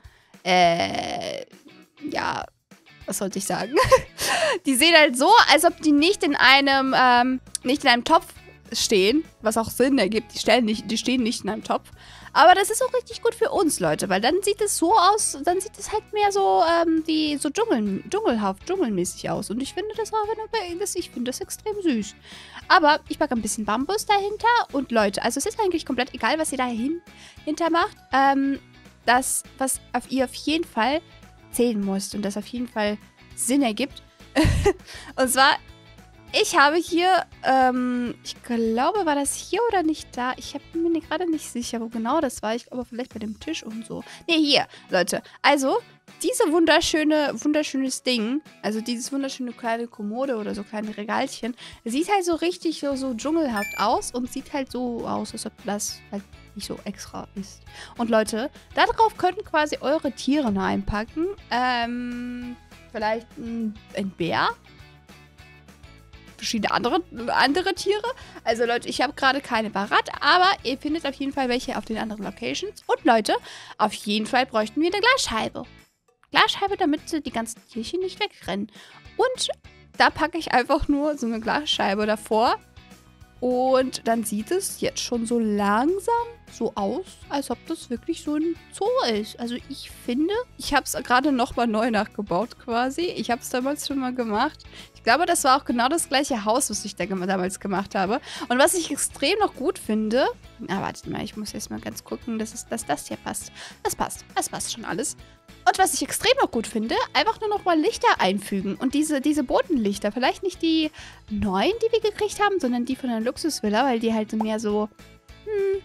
äh, ja, was sollte ich sagen? Die sehen halt so, als ob die nicht in einem, ähm, nicht in einem Topf stehen, was auch Sinn ergibt. Die, stellen nicht, die stehen nicht in einem Topf. Aber das ist auch richtig gut für uns, Leute, weil dann sieht es so aus, dann sieht es halt mehr so ähm, wie so Dschungel, dschungelhaft, dschungelmäßig aus. Und ich finde das auch, das, ich finde das extrem süß. Aber ich packe ein bisschen Bambus dahinter. Und Leute, also es ist eigentlich komplett egal, was ihr dahinter macht. Ähm, das, was auf ihr auf jeden Fall zählen muss und das auf jeden Fall Sinn ergibt. Und zwar, ich habe hier, ähm, ich glaube, war das hier oder nicht da? Ich bin mir gerade nicht sicher, wo genau das war. Ich glaube, vielleicht bei dem Tisch und so. Ne, hier, Leute. Also, diese wunderschöne, wunderschönes Ding, also dieses wunderschöne kleine Kommode oder so kleine Regalchen, sieht halt so richtig so, so dschungelhaft aus und sieht halt so aus, als ob das halt nicht so extra ist. Und Leute, darauf könnten quasi eure Tiere einpacken. Ähm, vielleicht ein, ein Bär. Verschiedene andere, andere Tiere. Also Leute, ich habe gerade keine parat, aber ihr findet auf jeden Fall welche auf den anderen Locations. Und Leute, auf jeden Fall bräuchten wir eine Glasscheibe. Glasscheibe, damit sie die ganzen Tierchen nicht wegrennen. Und da packe ich einfach nur so eine Glasscheibe davor. Und dann sieht es jetzt schon so langsam so aus, als ob das wirklich so ein Zoo ist. Also ich finde, ich habe es gerade nochmal neu nachgebaut quasi. Ich habe es damals schon mal gemacht. Ich glaube, das war auch genau das gleiche Haus, was ich da damals gemacht habe. Und was ich extrem noch gut finde... Na, wartet mal, ich muss jetzt mal ganz gucken, dass, es, dass das hier passt. Das passt. Das passt schon alles. Und was ich extrem noch gut finde, einfach nur noch mal Lichter einfügen. Und diese, diese Bodenlichter, vielleicht nicht die neuen, die wir gekriegt haben, sondern die von der Luxusvilla, weil die halt mehr so, hm,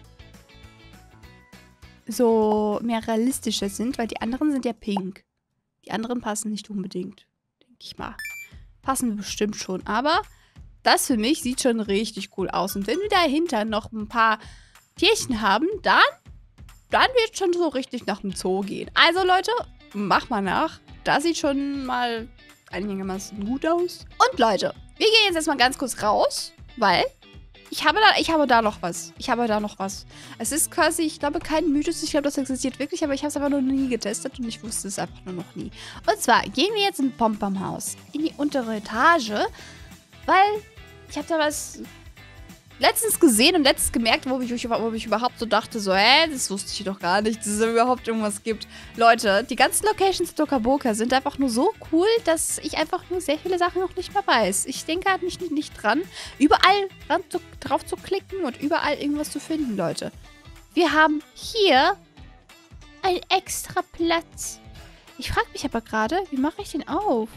so mehr realistischer sind, weil die anderen sind ja pink. Die anderen passen nicht unbedingt, denke ich mal. Passen bestimmt schon, aber das für mich sieht schon richtig cool aus. Und wenn wir dahinter noch ein paar Tierchen haben, dann... Dann wird es schon so richtig nach dem Zoo gehen. Also, Leute, mach mal nach. Das sieht schon mal einigermaßen gut aus. Und, Leute, wir gehen jetzt erstmal ganz kurz raus, weil ich habe da, ich habe da noch was. Ich habe da noch was. Es ist quasi, ich glaube, kein Mythos. Ich glaube, das existiert wirklich, aber ich habe es einfach noch nie getestet und ich wusste es einfach nur noch nie. Und zwar gehen wir jetzt in Pompom-Haus, in die untere Etage, weil ich habe da was... letztens gesehen und letztens gemerkt, wo ich, wo ich überhaupt so dachte, so, hä, das wusste ich doch gar nicht, dass es überhaupt irgendwas gibt. Leute, die ganzen Locations in Tokaboka sind einfach nur so cool, dass ich einfach nur sehr viele Sachen noch nicht mehr weiß. Ich denke halt nicht, nicht dran, überall dran zu, drauf zu klicken und überall irgendwas zu finden, Leute. Wir haben hier einen extra Platz. Ich frage mich aber gerade, wie mache ich den auf?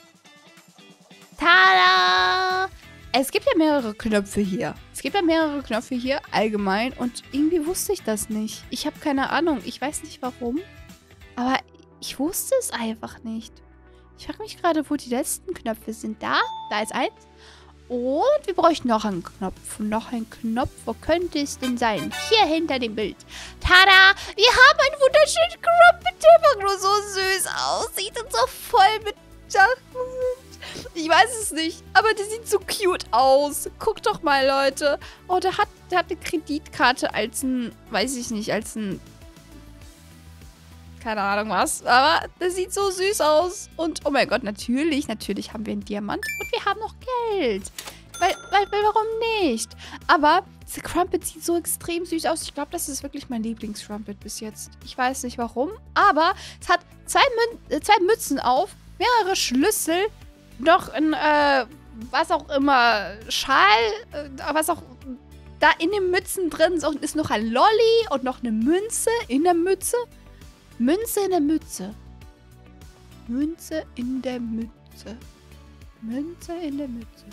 Tada! Es gibt ja mehrere Knöpfe hier. Es gibt ja mehrere Knöpfe hier allgemein und irgendwie wusste ich das nicht. Ich habe keine Ahnung. Ich weiß nicht warum. Aber ich wusste es einfach nicht. Ich frage mich gerade, wo die letzten Knöpfe sind. Da, da ist eins. Und wir bräuchten noch einen Knopf. Noch einen Knopf. Wo könnte es denn sein? Hier hinter dem Bild. Tada! Wir haben einen wunderschönen Crumpet, der einfach nur so süß aussieht und so voll mit Sachen. Ich weiß es nicht, aber der sieht so cute aus. Guckt doch mal, Leute. Oh, der hat, der hat eine Kreditkarte als ein, weiß ich nicht, als ein, keine Ahnung was. Aber der sieht so süß aus. Und, oh mein Gott, natürlich, natürlich haben wir einen Diamant und wir haben noch Geld. Weil, weil, weil warum nicht? Aber dieser Crumpet sieht so extrem süß aus. Ich glaube, das ist wirklich mein Lieblings-Crumpet bis jetzt. Ich weiß nicht warum, aber es hat zwei, Mün äh, zwei Mützen auf, mehrere Schlüssel, noch ein, äh, was auch immer, Schal, äh, was auch, da in den Mützen drin ist, ist noch ein Lolli und noch eine Münze in der Mütze. Münze in der Mütze. Münze in der Mütze. Münze in der Mütze.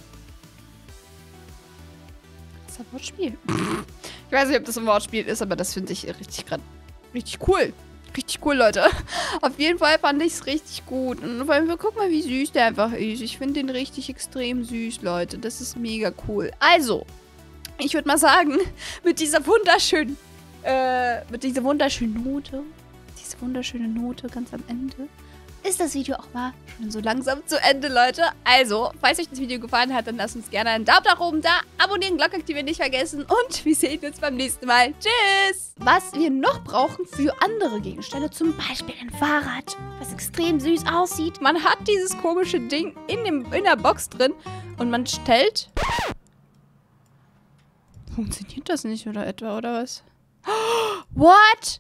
Das ist ein Wortspiel. Ich weiß nicht, ob das ein Wortspiel ist, aber das finde ich richtig gerade richtig cool. Richtig cool, Leute. Auf jeden Fall fand ich es richtig gut. Und vor allem, guck mal, wie süß der einfach ist. Ich finde den richtig extrem süß, Leute. Das ist mega cool. Also, ich würde mal sagen, mit dieser wunderschönen, äh, mit dieser wunderschönen Note, diese wunderschöne Note ganz am Ende, ist das Video auch mal schon so langsam zu Ende, Leute. Also, falls euch das Video gefallen hat, dann lasst uns gerne einen Daumen nach oben da, abonnieren, Glocke aktivieren nicht vergessen und wir sehen uns beim nächsten Mal. Tschüss! Was wir noch brauchen für andere Gegenstände, zum Beispiel ein Fahrrad, was extrem süß aussieht. Man hat dieses komische Ding in, dem, in der Box drin und man stellt... Funktioniert das nicht oder etwa, oder was? What?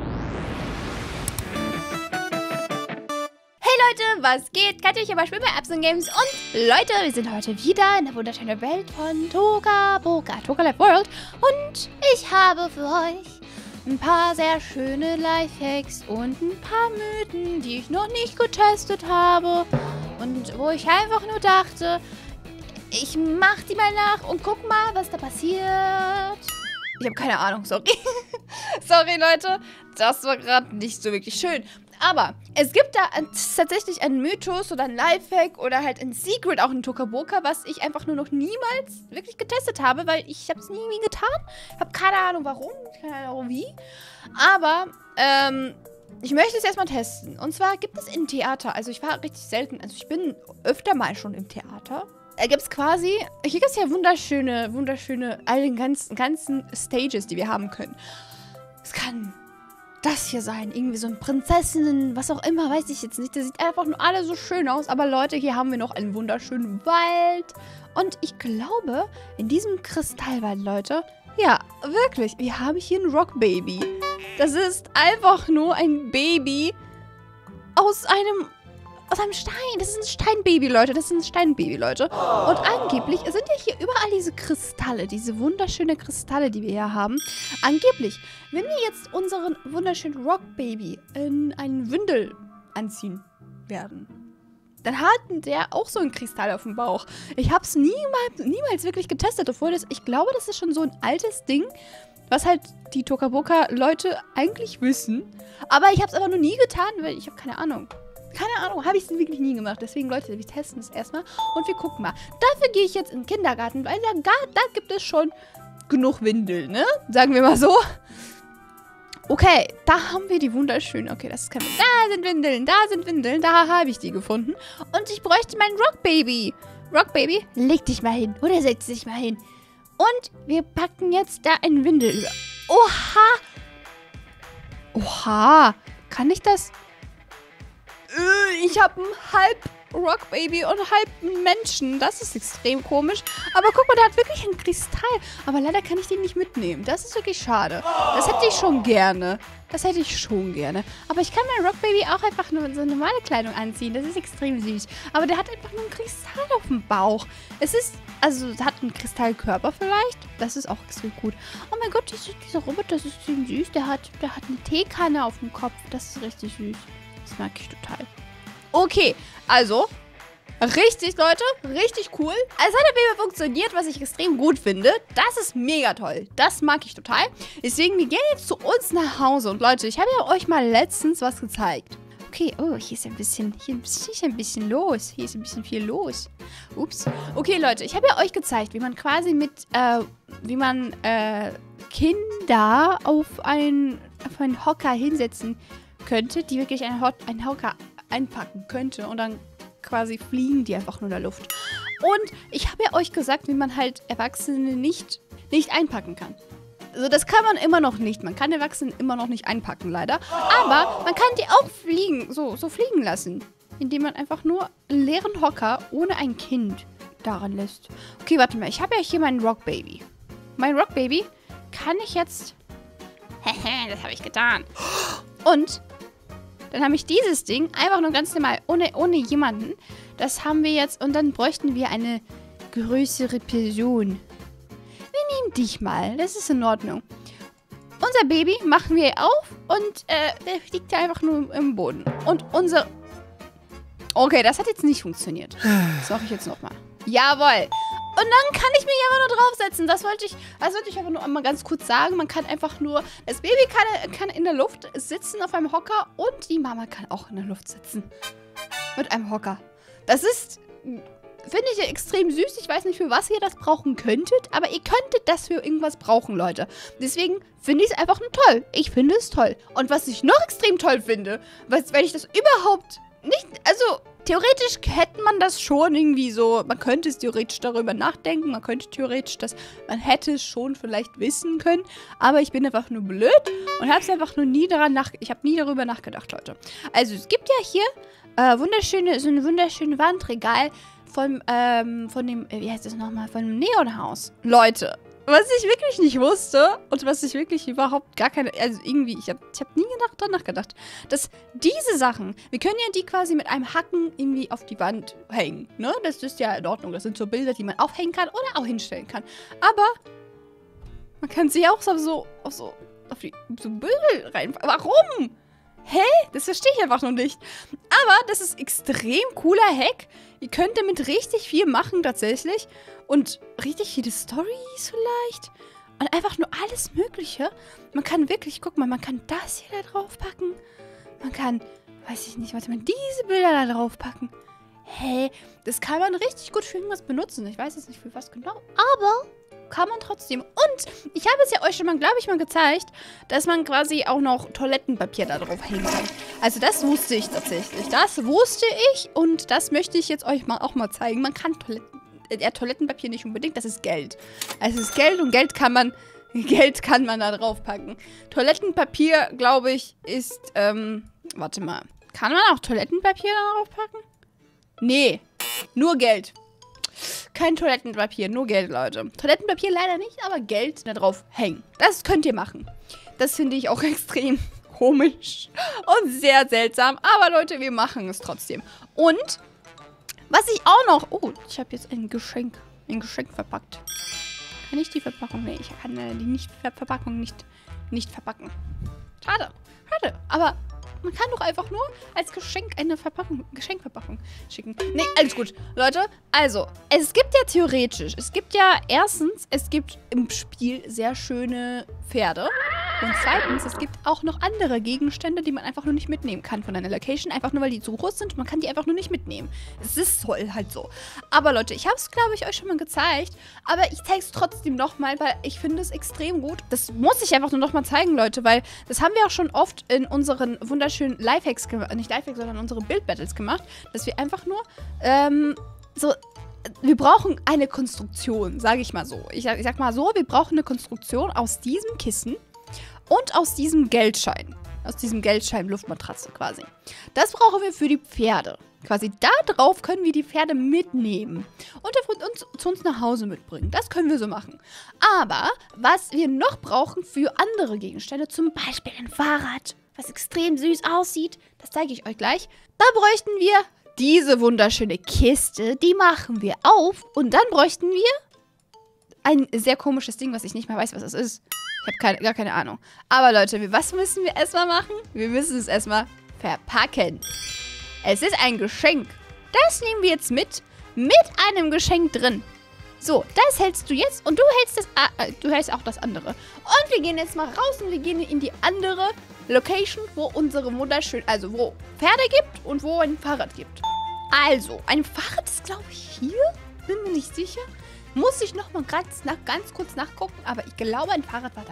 Hey Leute, was geht? Katja hier bei Spiel bei Apps und Games. Und Leute, wir sind heute wieder in der wunderschönen Welt von Toca Boca, Toca Life World. Und ich habe für euch ein paar sehr schöne Lifehacks und ein paar Mythen, die ich noch nicht getestet habe. Und wo ich einfach nur dachte, ich mach die mal nach und guck mal, was da passiert. Ich habe keine Ahnung, sorry. Sorry, Leute. Das war gerade nicht so wirklich schön. Aber es gibt da tatsächlich einen Mythos oder ein Lifehack oder halt ein Secret, auch in Toca Boca, was ich einfach nur noch niemals wirklich getestet habe, weil ich habe es nie wie getan. Ich habe keine Ahnung warum, keine Ahnung wie. Aber ähm, ich möchte es erstmal testen. Und zwar gibt es im Theater, also ich war richtig selten, also ich bin öfter mal schon im Theater. Da gibt es quasi, hier gibt es ja wunderschöne, wunderschöne, all den ganzen, ganzen Stages, die wir haben können. Es kann das hier sein, irgendwie so ein Prinzessinnen, was auch immer, weiß ich jetzt nicht. Das sieht einfach nur alle so schön aus. Aber Leute, hier haben wir noch einen wunderschönen Wald. Und ich glaube, in diesem Kristallwald, Leute, ja, wirklich, wir haben hier ein Rock-Baby. Das ist einfach nur ein Baby aus einem... Aus einem Stein. Das ist ein Steinbaby, Leute. Das ist ein Steinbaby, Leute. Und angeblich sind ja hier überall diese Kristalle. Diese wunderschönen Kristalle, die wir hier haben. Angeblich, wenn wir jetzt unseren wunderschönen Rock-Baby in einen Windel anziehen werden, dann hat der auch so einen Kristall auf dem Bauch. Ich habe es niemals, niemals wirklich getestet. Obwohl das, ich glaube, das ist schon so ein altes Ding, was halt die Toca Boca-Leute eigentlich wissen. Aber ich habe es aber noch nie getan, weil ich habe keine Ahnung. Keine Ahnung, habe ich es wirklich nie gemacht. Deswegen, Leute, wir testen es erstmal und wir gucken mal. Dafür gehe ich jetzt in den Kindergarten, weil da, da gibt es schon genug Windeln, ne? Sagen wir mal so. Okay, da haben wir die wunderschönen. Okay, das ist kein Windeln. Da sind Windeln, da sind Windeln. Da habe ich die gefunden. Und ich bräuchte mein Rock-Baby. Rock-Baby, leg dich mal hin. Oder setz dich mal hin. Und wir packen jetzt da ein Windel über. Oha! Oha! Kann ich das... Ich habe einen halb Rock-Baby und halb einen Menschen. Das ist extrem komisch. Aber guck mal, der hat wirklich einen Kristall. Aber leider kann ich den nicht mitnehmen. Das ist wirklich schade. Das hätte ich schon gerne. Das hätte ich schon gerne. Aber ich kann mein Rock-Baby auch einfach nur in so normale Kleidung anziehen. Das ist extrem süß. Aber der hat einfach nur einen Kristall auf dem Bauch. Es ist, also, hat einen Kristallkörper vielleicht. Das ist auch extrem gut. Oh mein Gott, diese, dieser Roboter, das ist süß. Der hat, der hat eine Teekanne auf dem Kopf. Das ist richtig süß. Das mag ich total. Okay, also, richtig, Leute, richtig cool. Es hat auf jeden Fall funktioniert, was ich extrem gut finde. Das ist mega toll. Das mag ich total. Deswegen, wir gehen jetzt zu uns nach Hause. Und Leute, ich habe ja euch mal letztens was gezeigt. Okay, oh, hier ist ein bisschen, hier ist ein bisschen los. Hier ist ein bisschen viel los. Ups. Okay, Leute, ich habe ja euch gezeigt, wie man quasi mit, äh, wie man, äh, Kinder auf einen, auf einen Hocker hinsetzen könnte, die wirklich einen, Hot, einen Hocker einpacken könnte und dann quasi fliegen die einfach nur in der Luft. Und ich habe ja euch gesagt, wie man halt Erwachsene nicht, nicht einpacken kann. Also das kann man immer noch nicht. Man kann Erwachsene immer noch nicht einpacken, leider. Aber man kann die auch fliegen, so, so fliegen lassen. Indem man einfach nur einen leeren Hocker ohne ein Kind daran lässt. Okay, warte mal. Ich habe ja hier mein Rock-Baby. Mein Rock-Baby kann ich jetzt... Hehe, das habe ich getan. Und... Dann habe ich dieses Ding einfach nur ganz normal, ohne, ohne jemanden. Das haben wir jetzt und dann bräuchten wir eine größere Person. Wir nehmen dich mal, das ist in Ordnung. Unser Baby machen wir auf und äh, der liegt ja einfach nur im Boden. Und unser... Okay, das hat jetzt nicht funktioniert. Das mache ich jetzt nochmal. Jawohl. Und dann kann ich mich einfach nur draufsetzen. Das wollte ich, das wollte ich einfach nur einmal ganz kurz sagen. Man kann einfach nur, das Baby kann, kann in der Luft sitzen auf einem Hocker und die Mama kann auch in der Luft sitzen. Mit einem Hocker. Das ist, finde ich extrem süß. Ich weiß nicht, für was ihr das brauchen könntet, aber ihr könntet das für irgendwas brauchen, Leute. Deswegen finde ich es einfach nur toll. Ich finde es toll. Und was ich noch extrem toll finde, was, wenn ich das überhaupt nicht, also... Theoretisch hätte man das schon irgendwie so, man könnte es theoretisch darüber nachdenken, man könnte theoretisch das, man hätte es schon vielleicht wissen können, aber ich bin einfach nur blöd und habe es einfach nur nie daran nach, ich habe nie darüber nachgedacht, Leute. Also es gibt ja hier äh, wunderschöne, so eine wunderschöne Wandregal von, ähm, von dem, wie heißt das nochmal, von dem Neonhaus. Leute, was ich wirklich nicht wusste und was ich wirklich überhaupt gar keine, also irgendwie, ich habe ich hab nie gedacht, dran nachgedacht, dass diese Sachen, wir können ja die quasi mit einem Hacken irgendwie auf die Wand hängen, ne? Das ist ja in Ordnung, das sind so Bilder, die man aufhängen kann oder auch hinstellen kann. Aber man kann sie auch so, auf so, auf die, so Bilder rein, warum? Hä? Das verstehe ich einfach noch nicht. Aber das ist extrem cooler Hack. Ihr könnt damit richtig viel machen tatsächlich. Und richtig viele Stories vielleicht. Und einfach nur alles Mögliche. Man kann wirklich, guck mal, man kann das hier da drauf packen. Man kann, weiß ich nicht, warte mal, diese Bilder da drauf packen. Hä? Das kann man richtig gut für irgendwas benutzen. Ich weiß jetzt nicht für was genau. Aber kann man trotzdem. Und ich habe es ja euch schon mal, glaube ich, mal gezeigt, dass man quasi auch noch Toilettenpapier da drauf hängen kann. Also das wusste ich tatsächlich. Das wusste ich und das möchte ich jetzt euch mal auch mal zeigen. Man kann Toiletten, äh, Toilettenpapier nicht unbedingt, das ist Geld. Also es ist Geld und Geld kann man, Geld kann man da drauf packen. Toilettenpapier, glaube ich, ist, ähm, warte mal. Kann man auch Toilettenpapier da drauf packen? Nee, nur Geld. Kein Toilettenpapier, nur Geld, Leute. Toilettenpapier leider nicht, aber Geld da drauf hängen. Das könnt ihr machen. Das finde ich auch extrem komisch und sehr seltsam. Aber Leute, wir machen es trotzdem. Und was ich auch noch... Oh, ich habe jetzt ein Geschenk. Ein Geschenk verpackt. Kann ich die Verpackung... Nee, ich kann äh, die nicht Ver Verpackung nicht, nicht verpacken. Schade. Schade. Aber... Man kann doch einfach nur als Geschenk eine Verpackung, Geschenkverpackung schicken. Nee, alles gut. Leute, also, es gibt ja theoretisch, es gibt ja erstens, es gibt im Spiel sehr schöne Pferde. Und zweitens, es gibt auch noch andere Gegenstände, die man einfach nur nicht mitnehmen kann von einer Location. Einfach nur, weil die zu groß sind. Man kann die einfach nur nicht mitnehmen. Es ist toll, halt so. Aber Leute, ich habe es, glaube ich, euch schon mal gezeigt. Aber ich zeige es trotzdem nochmal, weil ich finde es extrem gut. Das muss ich einfach nur nochmal zeigen, Leute, weil das haben wir auch schon oft in unseren wunderschönen Lifehacks gemacht. Nicht Lifehacks, sondern unsere Build-Battles gemacht. Dass wir einfach nur, ähm, so... Wir brauchen eine Konstruktion, sage ich mal so. Ich sag, ich sag mal so, wir brauchen eine Konstruktion aus diesem Kissen und aus diesem Geldschein. Aus diesem Geldschein-Luftmatratze quasi. Das brauchen wir für die Pferde. Quasi da drauf können wir die Pferde mitnehmen und uns, zu uns nach Hause mitbringen. Das können wir so machen. Aber was wir noch brauchen für andere Gegenstände, zum Beispiel ein Fahrrad, was extrem süß aussieht, das zeige ich euch gleich. Da bräuchten wir diese wunderschöne Kiste, die machen wir auf und dann bräuchten wir ein sehr komisches Ding, was ich nicht mehr weiß, was es ist. Ich habe keine, gar keine Ahnung. Aber Leute, was müssen wir erstmal machen? Wir müssen es erstmal verpacken. Es ist ein Geschenk. Das nehmen wir jetzt mit, mit einem Geschenk drin. So, das hältst du jetzt und du hältst das, äh, du hältst auch das andere. Und wir gehen jetzt mal raus und wir gehen in die andere Location, wo unsere wunderschön, also wo Pferde gibt und wo ein Fahrrad gibt. Also, ein Fahrrad ist, glaube ich, hier. Bin mir nicht sicher. Muss ich noch mal ganz, nach, ganz kurz nachgucken, aber ich glaube, ein Fahrrad war da.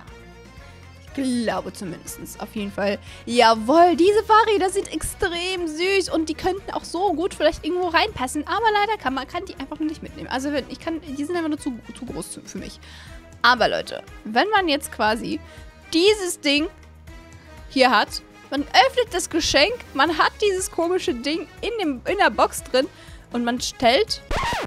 Ich glaube zumindest, auf jeden Fall. Jawohl, diese Fahrräder sind extrem süß und die könnten auch so gut vielleicht irgendwo reinpassen, aber leider kann man kann die einfach nur nicht mitnehmen. Also ich kann, die sind einfach nur zu, zu groß für mich. Aber Leute, wenn man jetzt quasi dieses Ding hier hat, man öffnet das Geschenk, man hat dieses komische Ding in, dem, in der Box drin und man stellt...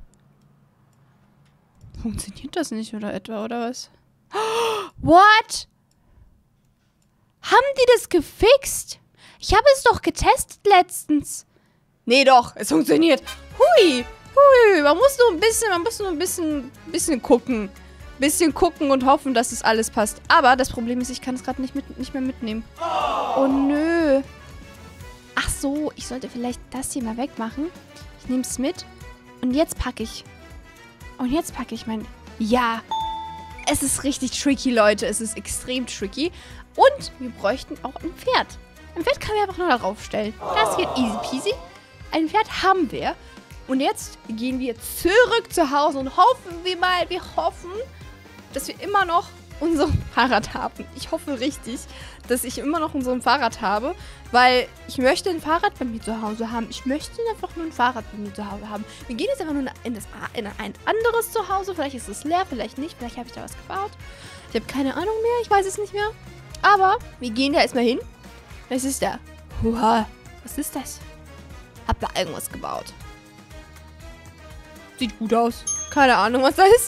Funktioniert das nicht oder etwa, oder was? What? Haben die das gefixt? Ich habe es doch getestet letztens. Nee, doch, es funktioniert. Hui, hui, man muss nur ein bisschen, man muss nur ein bisschen, bisschen gucken. Bisschen gucken und hoffen, dass es alles passt. Aber das Problem ist, ich kann es gerade nicht, mit, nicht mehr mitnehmen. Oh nö. Ach so, ich sollte vielleicht das hier mal wegmachen. Ich nehme es mit. Und jetzt packe ich. Und jetzt packe ich mein... Ja. Es ist richtig tricky, Leute. Es ist extrem tricky. Und wir bräuchten auch ein Pferd. Ein Pferd können wir einfach nur darauf stellen. Das geht easy peasy. Ein Pferd haben wir. Und jetzt gehen wir zurück zu Hause und hoffen wir mal, wir hoffen... dass wir immer noch unser Fahrrad haben. Ich hoffe richtig, dass ich immer noch unser Fahrrad habe, weil ich möchte ein Fahrrad bei mir zu Hause haben. Ich möchte einfach nur ein Fahrrad bei mir zu Hause haben. Wir gehen jetzt einfach nur in, das, in ein anderes Zuhause. Vielleicht ist es leer, vielleicht nicht. Vielleicht habe ich da was gebaut. Ich habe keine Ahnung mehr. Ich weiß es nicht mehr. Aber wir gehen da erstmal hin. Was ist da? Uha. Was ist das? Hab da irgendwas gebaut. Sieht gut aus. Keine Ahnung, was das ist.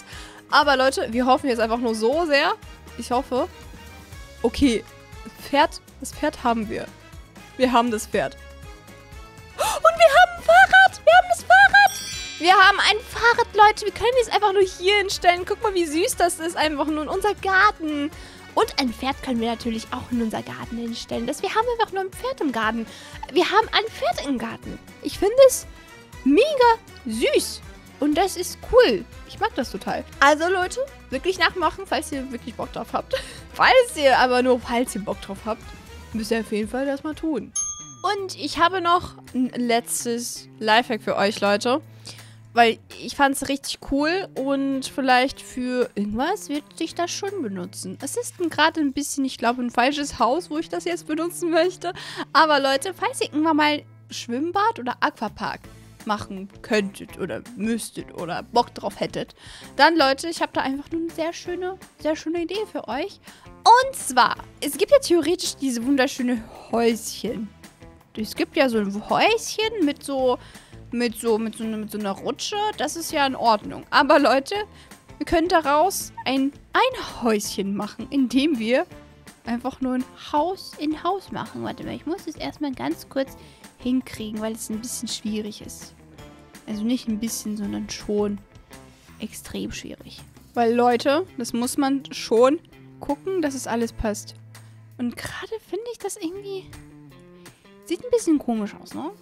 Aber Leute, wir hoffen jetzt einfach nur so sehr. Ich hoffe. Okay, Pferd, das Pferd haben wir. Wir haben das Pferd. Und wir haben ein Fahrrad. Wir haben das Fahrrad. Wir haben ein Fahrrad, Leute. Wir können es einfach nur hier hinstellen. Guck mal, wie süß das ist. Einfach nur in unser Garten. Und ein Pferd können wir natürlich auch in unser Garten hinstellen. Das, wir haben einfach nur ein Pferd im Garten. Wir haben ein Pferd im Garten. Ich finde es mega süß. Und das ist cool. Ich mag das total. Also Leute, wirklich nachmachen, falls ihr wirklich Bock drauf habt. Falls ihr aber nur, falls ihr Bock drauf habt, müsst ihr auf jeden Fall das mal tun. Und ich habe noch ein letztes Lifehack für euch, Leute. Weil ich fand es richtig cool und vielleicht für irgendwas wird sich das schon benutzen. Es ist gerade ein bisschen, ich glaube, ein falsches Haus, wo ich das jetzt benutzen möchte. Aber Leute, falls ihr irgendwann mal Schwimmbad oder Aquapark machen könntet oder müsstet oder Bock drauf hättet, dann Leute, ich habe da einfach nur eine sehr schöne, sehr schöne Idee für euch. Und zwar, es gibt ja theoretisch diese wunderschöne Häuschen. Es gibt ja so ein Häuschen mit so... Mit so, mit, so, mit so einer Rutsche, das ist ja in Ordnung. Aber Leute, wir können daraus ein Einhäuschen machen, indem wir einfach nur ein Haus in Haus machen. Warte mal, ich muss das erstmal ganz kurz hinkriegen, weil es ein bisschen schwierig ist. Also nicht ein bisschen, sondern schon extrem schwierig. Weil Leute, das muss man schon gucken, dass es alles passt. Und gerade finde ich das irgendwie... Sieht ein bisschen komisch aus, ne?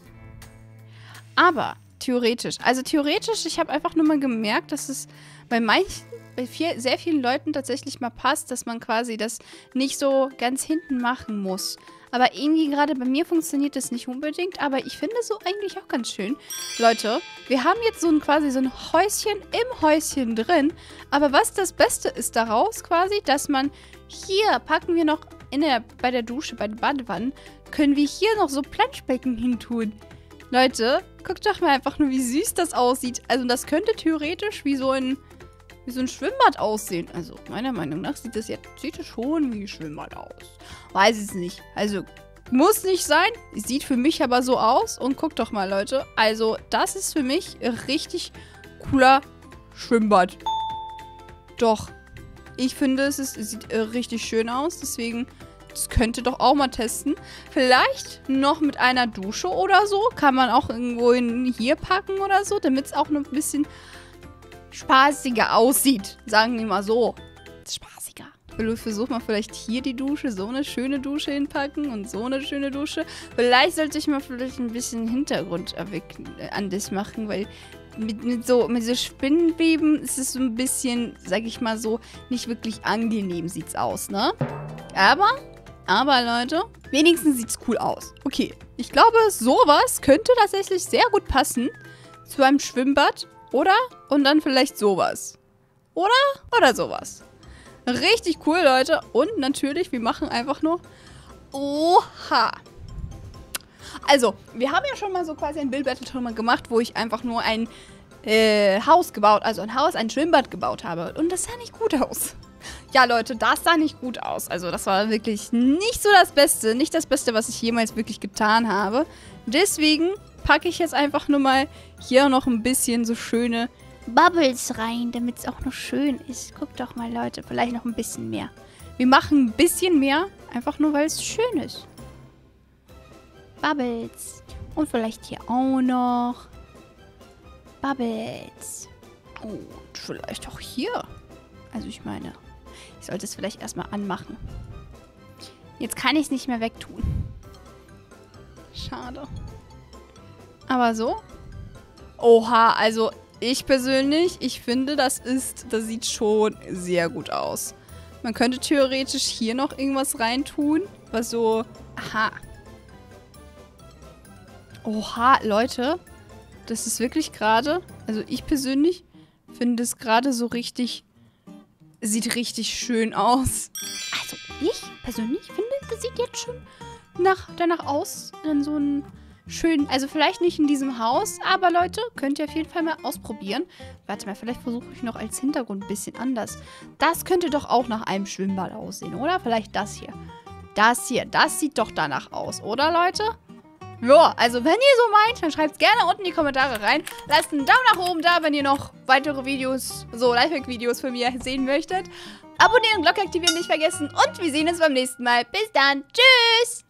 Aber theoretisch, also theoretisch, ich habe einfach nur mal gemerkt, dass es bei manchen, bei viel, sehr vielen Leuten tatsächlich mal passt, dass man quasi das nicht so ganz hinten machen muss. Aber irgendwie gerade bei mir funktioniert das nicht unbedingt, aber ich finde so eigentlich auch ganz schön. Leute, wir haben jetzt so ein quasi so ein Häuschen im Häuschen drin, aber was das Beste ist daraus quasi, dass man hier packen wir noch in der, bei der Dusche, bei den Badewannen, können wir hier noch so Planschbecken hintun. Leute, guckt doch mal einfach nur, wie süß das aussieht. Also das könnte theoretisch wie so ein, wie so ein Schwimmbad aussehen. Also meiner Meinung nach sieht das jetzt sieht das schon wie ein Schwimmbad aus. Weiß es nicht. Also muss nicht sein. Sieht für mich aber so aus. Und guckt doch mal, Leute. Also das ist für mich richtig cooler Schwimmbad. Doch. Ich finde, es, ist, es sieht richtig schön aus. Deswegen... Das könnte doch auch mal testen. Vielleicht noch mit einer Dusche oder so. Kann man auch irgendwo in hier packen oder so, damit es auch noch ein bisschen spaßiger aussieht. Sagen wir mal so. Spaßiger. Versuch mal vielleicht hier die Dusche, so eine schöne Dusche hinpacken und so eine schöne Dusche. Vielleicht sollte ich mal vielleicht ein bisschen Hintergrund erwecken, äh, an das machen, weil mit, mit, so, mit so Spinnenweben ist es so ein bisschen, sag ich mal so, nicht wirklich angenehm sieht's aus, ne? Aber... Aber, Leute, wenigstens sieht es cool aus. Okay, ich glaube, sowas könnte tatsächlich sehr gut passen zu einem Schwimmbad, oder? Und dann vielleicht sowas. Oder? Oder sowas. Richtig cool, Leute. Und natürlich, wir machen einfach nur... Oha. Also, wir haben ja schon mal so quasi ein Build-Battle schon mal gemacht, wo ich einfach nur ein äh, Haus gebaut, also ein Haus, ein Schwimmbad gebaut habe. Und das sah nicht gut aus. Ja, Leute, das sah nicht gut aus. Also das war wirklich nicht so das Beste. Nicht das Beste, was ich jemals wirklich getan habe. Deswegen packe ich jetzt einfach nur mal hier noch ein bisschen so schöne Bubbles rein, damit es auch noch schön ist. Guckt doch mal, Leute, vielleicht noch ein bisschen mehr. Wir machen ein bisschen mehr, einfach nur, weil es schön ist. Bubbles. Und vielleicht hier auch noch Bubbles. Und vielleicht auch hier. Also ich meine... Ich sollte es vielleicht erstmal anmachen. Jetzt kann ich es nicht mehr wegtun. Schade. Aber so. Oha, also ich persönlich, ich finde, das ist, das sieht schon sehr gut aus. Man könnte theoretisch hier noch irgendwas reintun, was so, aha. Oha, Leute, das ist wirklich gerade, also ich persönlich finde es gerade so richtig... Sieht richtig schön aus. Also ich persönlich finde, das sieht jetzt schon nach, danach aus. Dann so ein schön, also vielleicht nicht in diesem Haus, aber Leute, könnt ihr auf jeden Fall mal ausprobieren. Warte mal, vielleicht versuche ich noch als Hintergrund ein bisschen anders. Das könnte doch auch nach einem Schwimmbad aussehen, oder? Vielleicht das hier. Das hier, das sieht doch danach aus, oder Leute? Ja, also wenn ihr so meint, dann schreibt es gerne unten in die Kommentare rein. Lasst einen Daumen nach oben da, wenn ihr noch weitere Videos, so Lifehack-Videos von mir sehen möchtet. Abonnieren und Glocke aktivieren nicht vergessen. Und wir sehen uns beim nächsten Mal. Bis dann. Tschüss.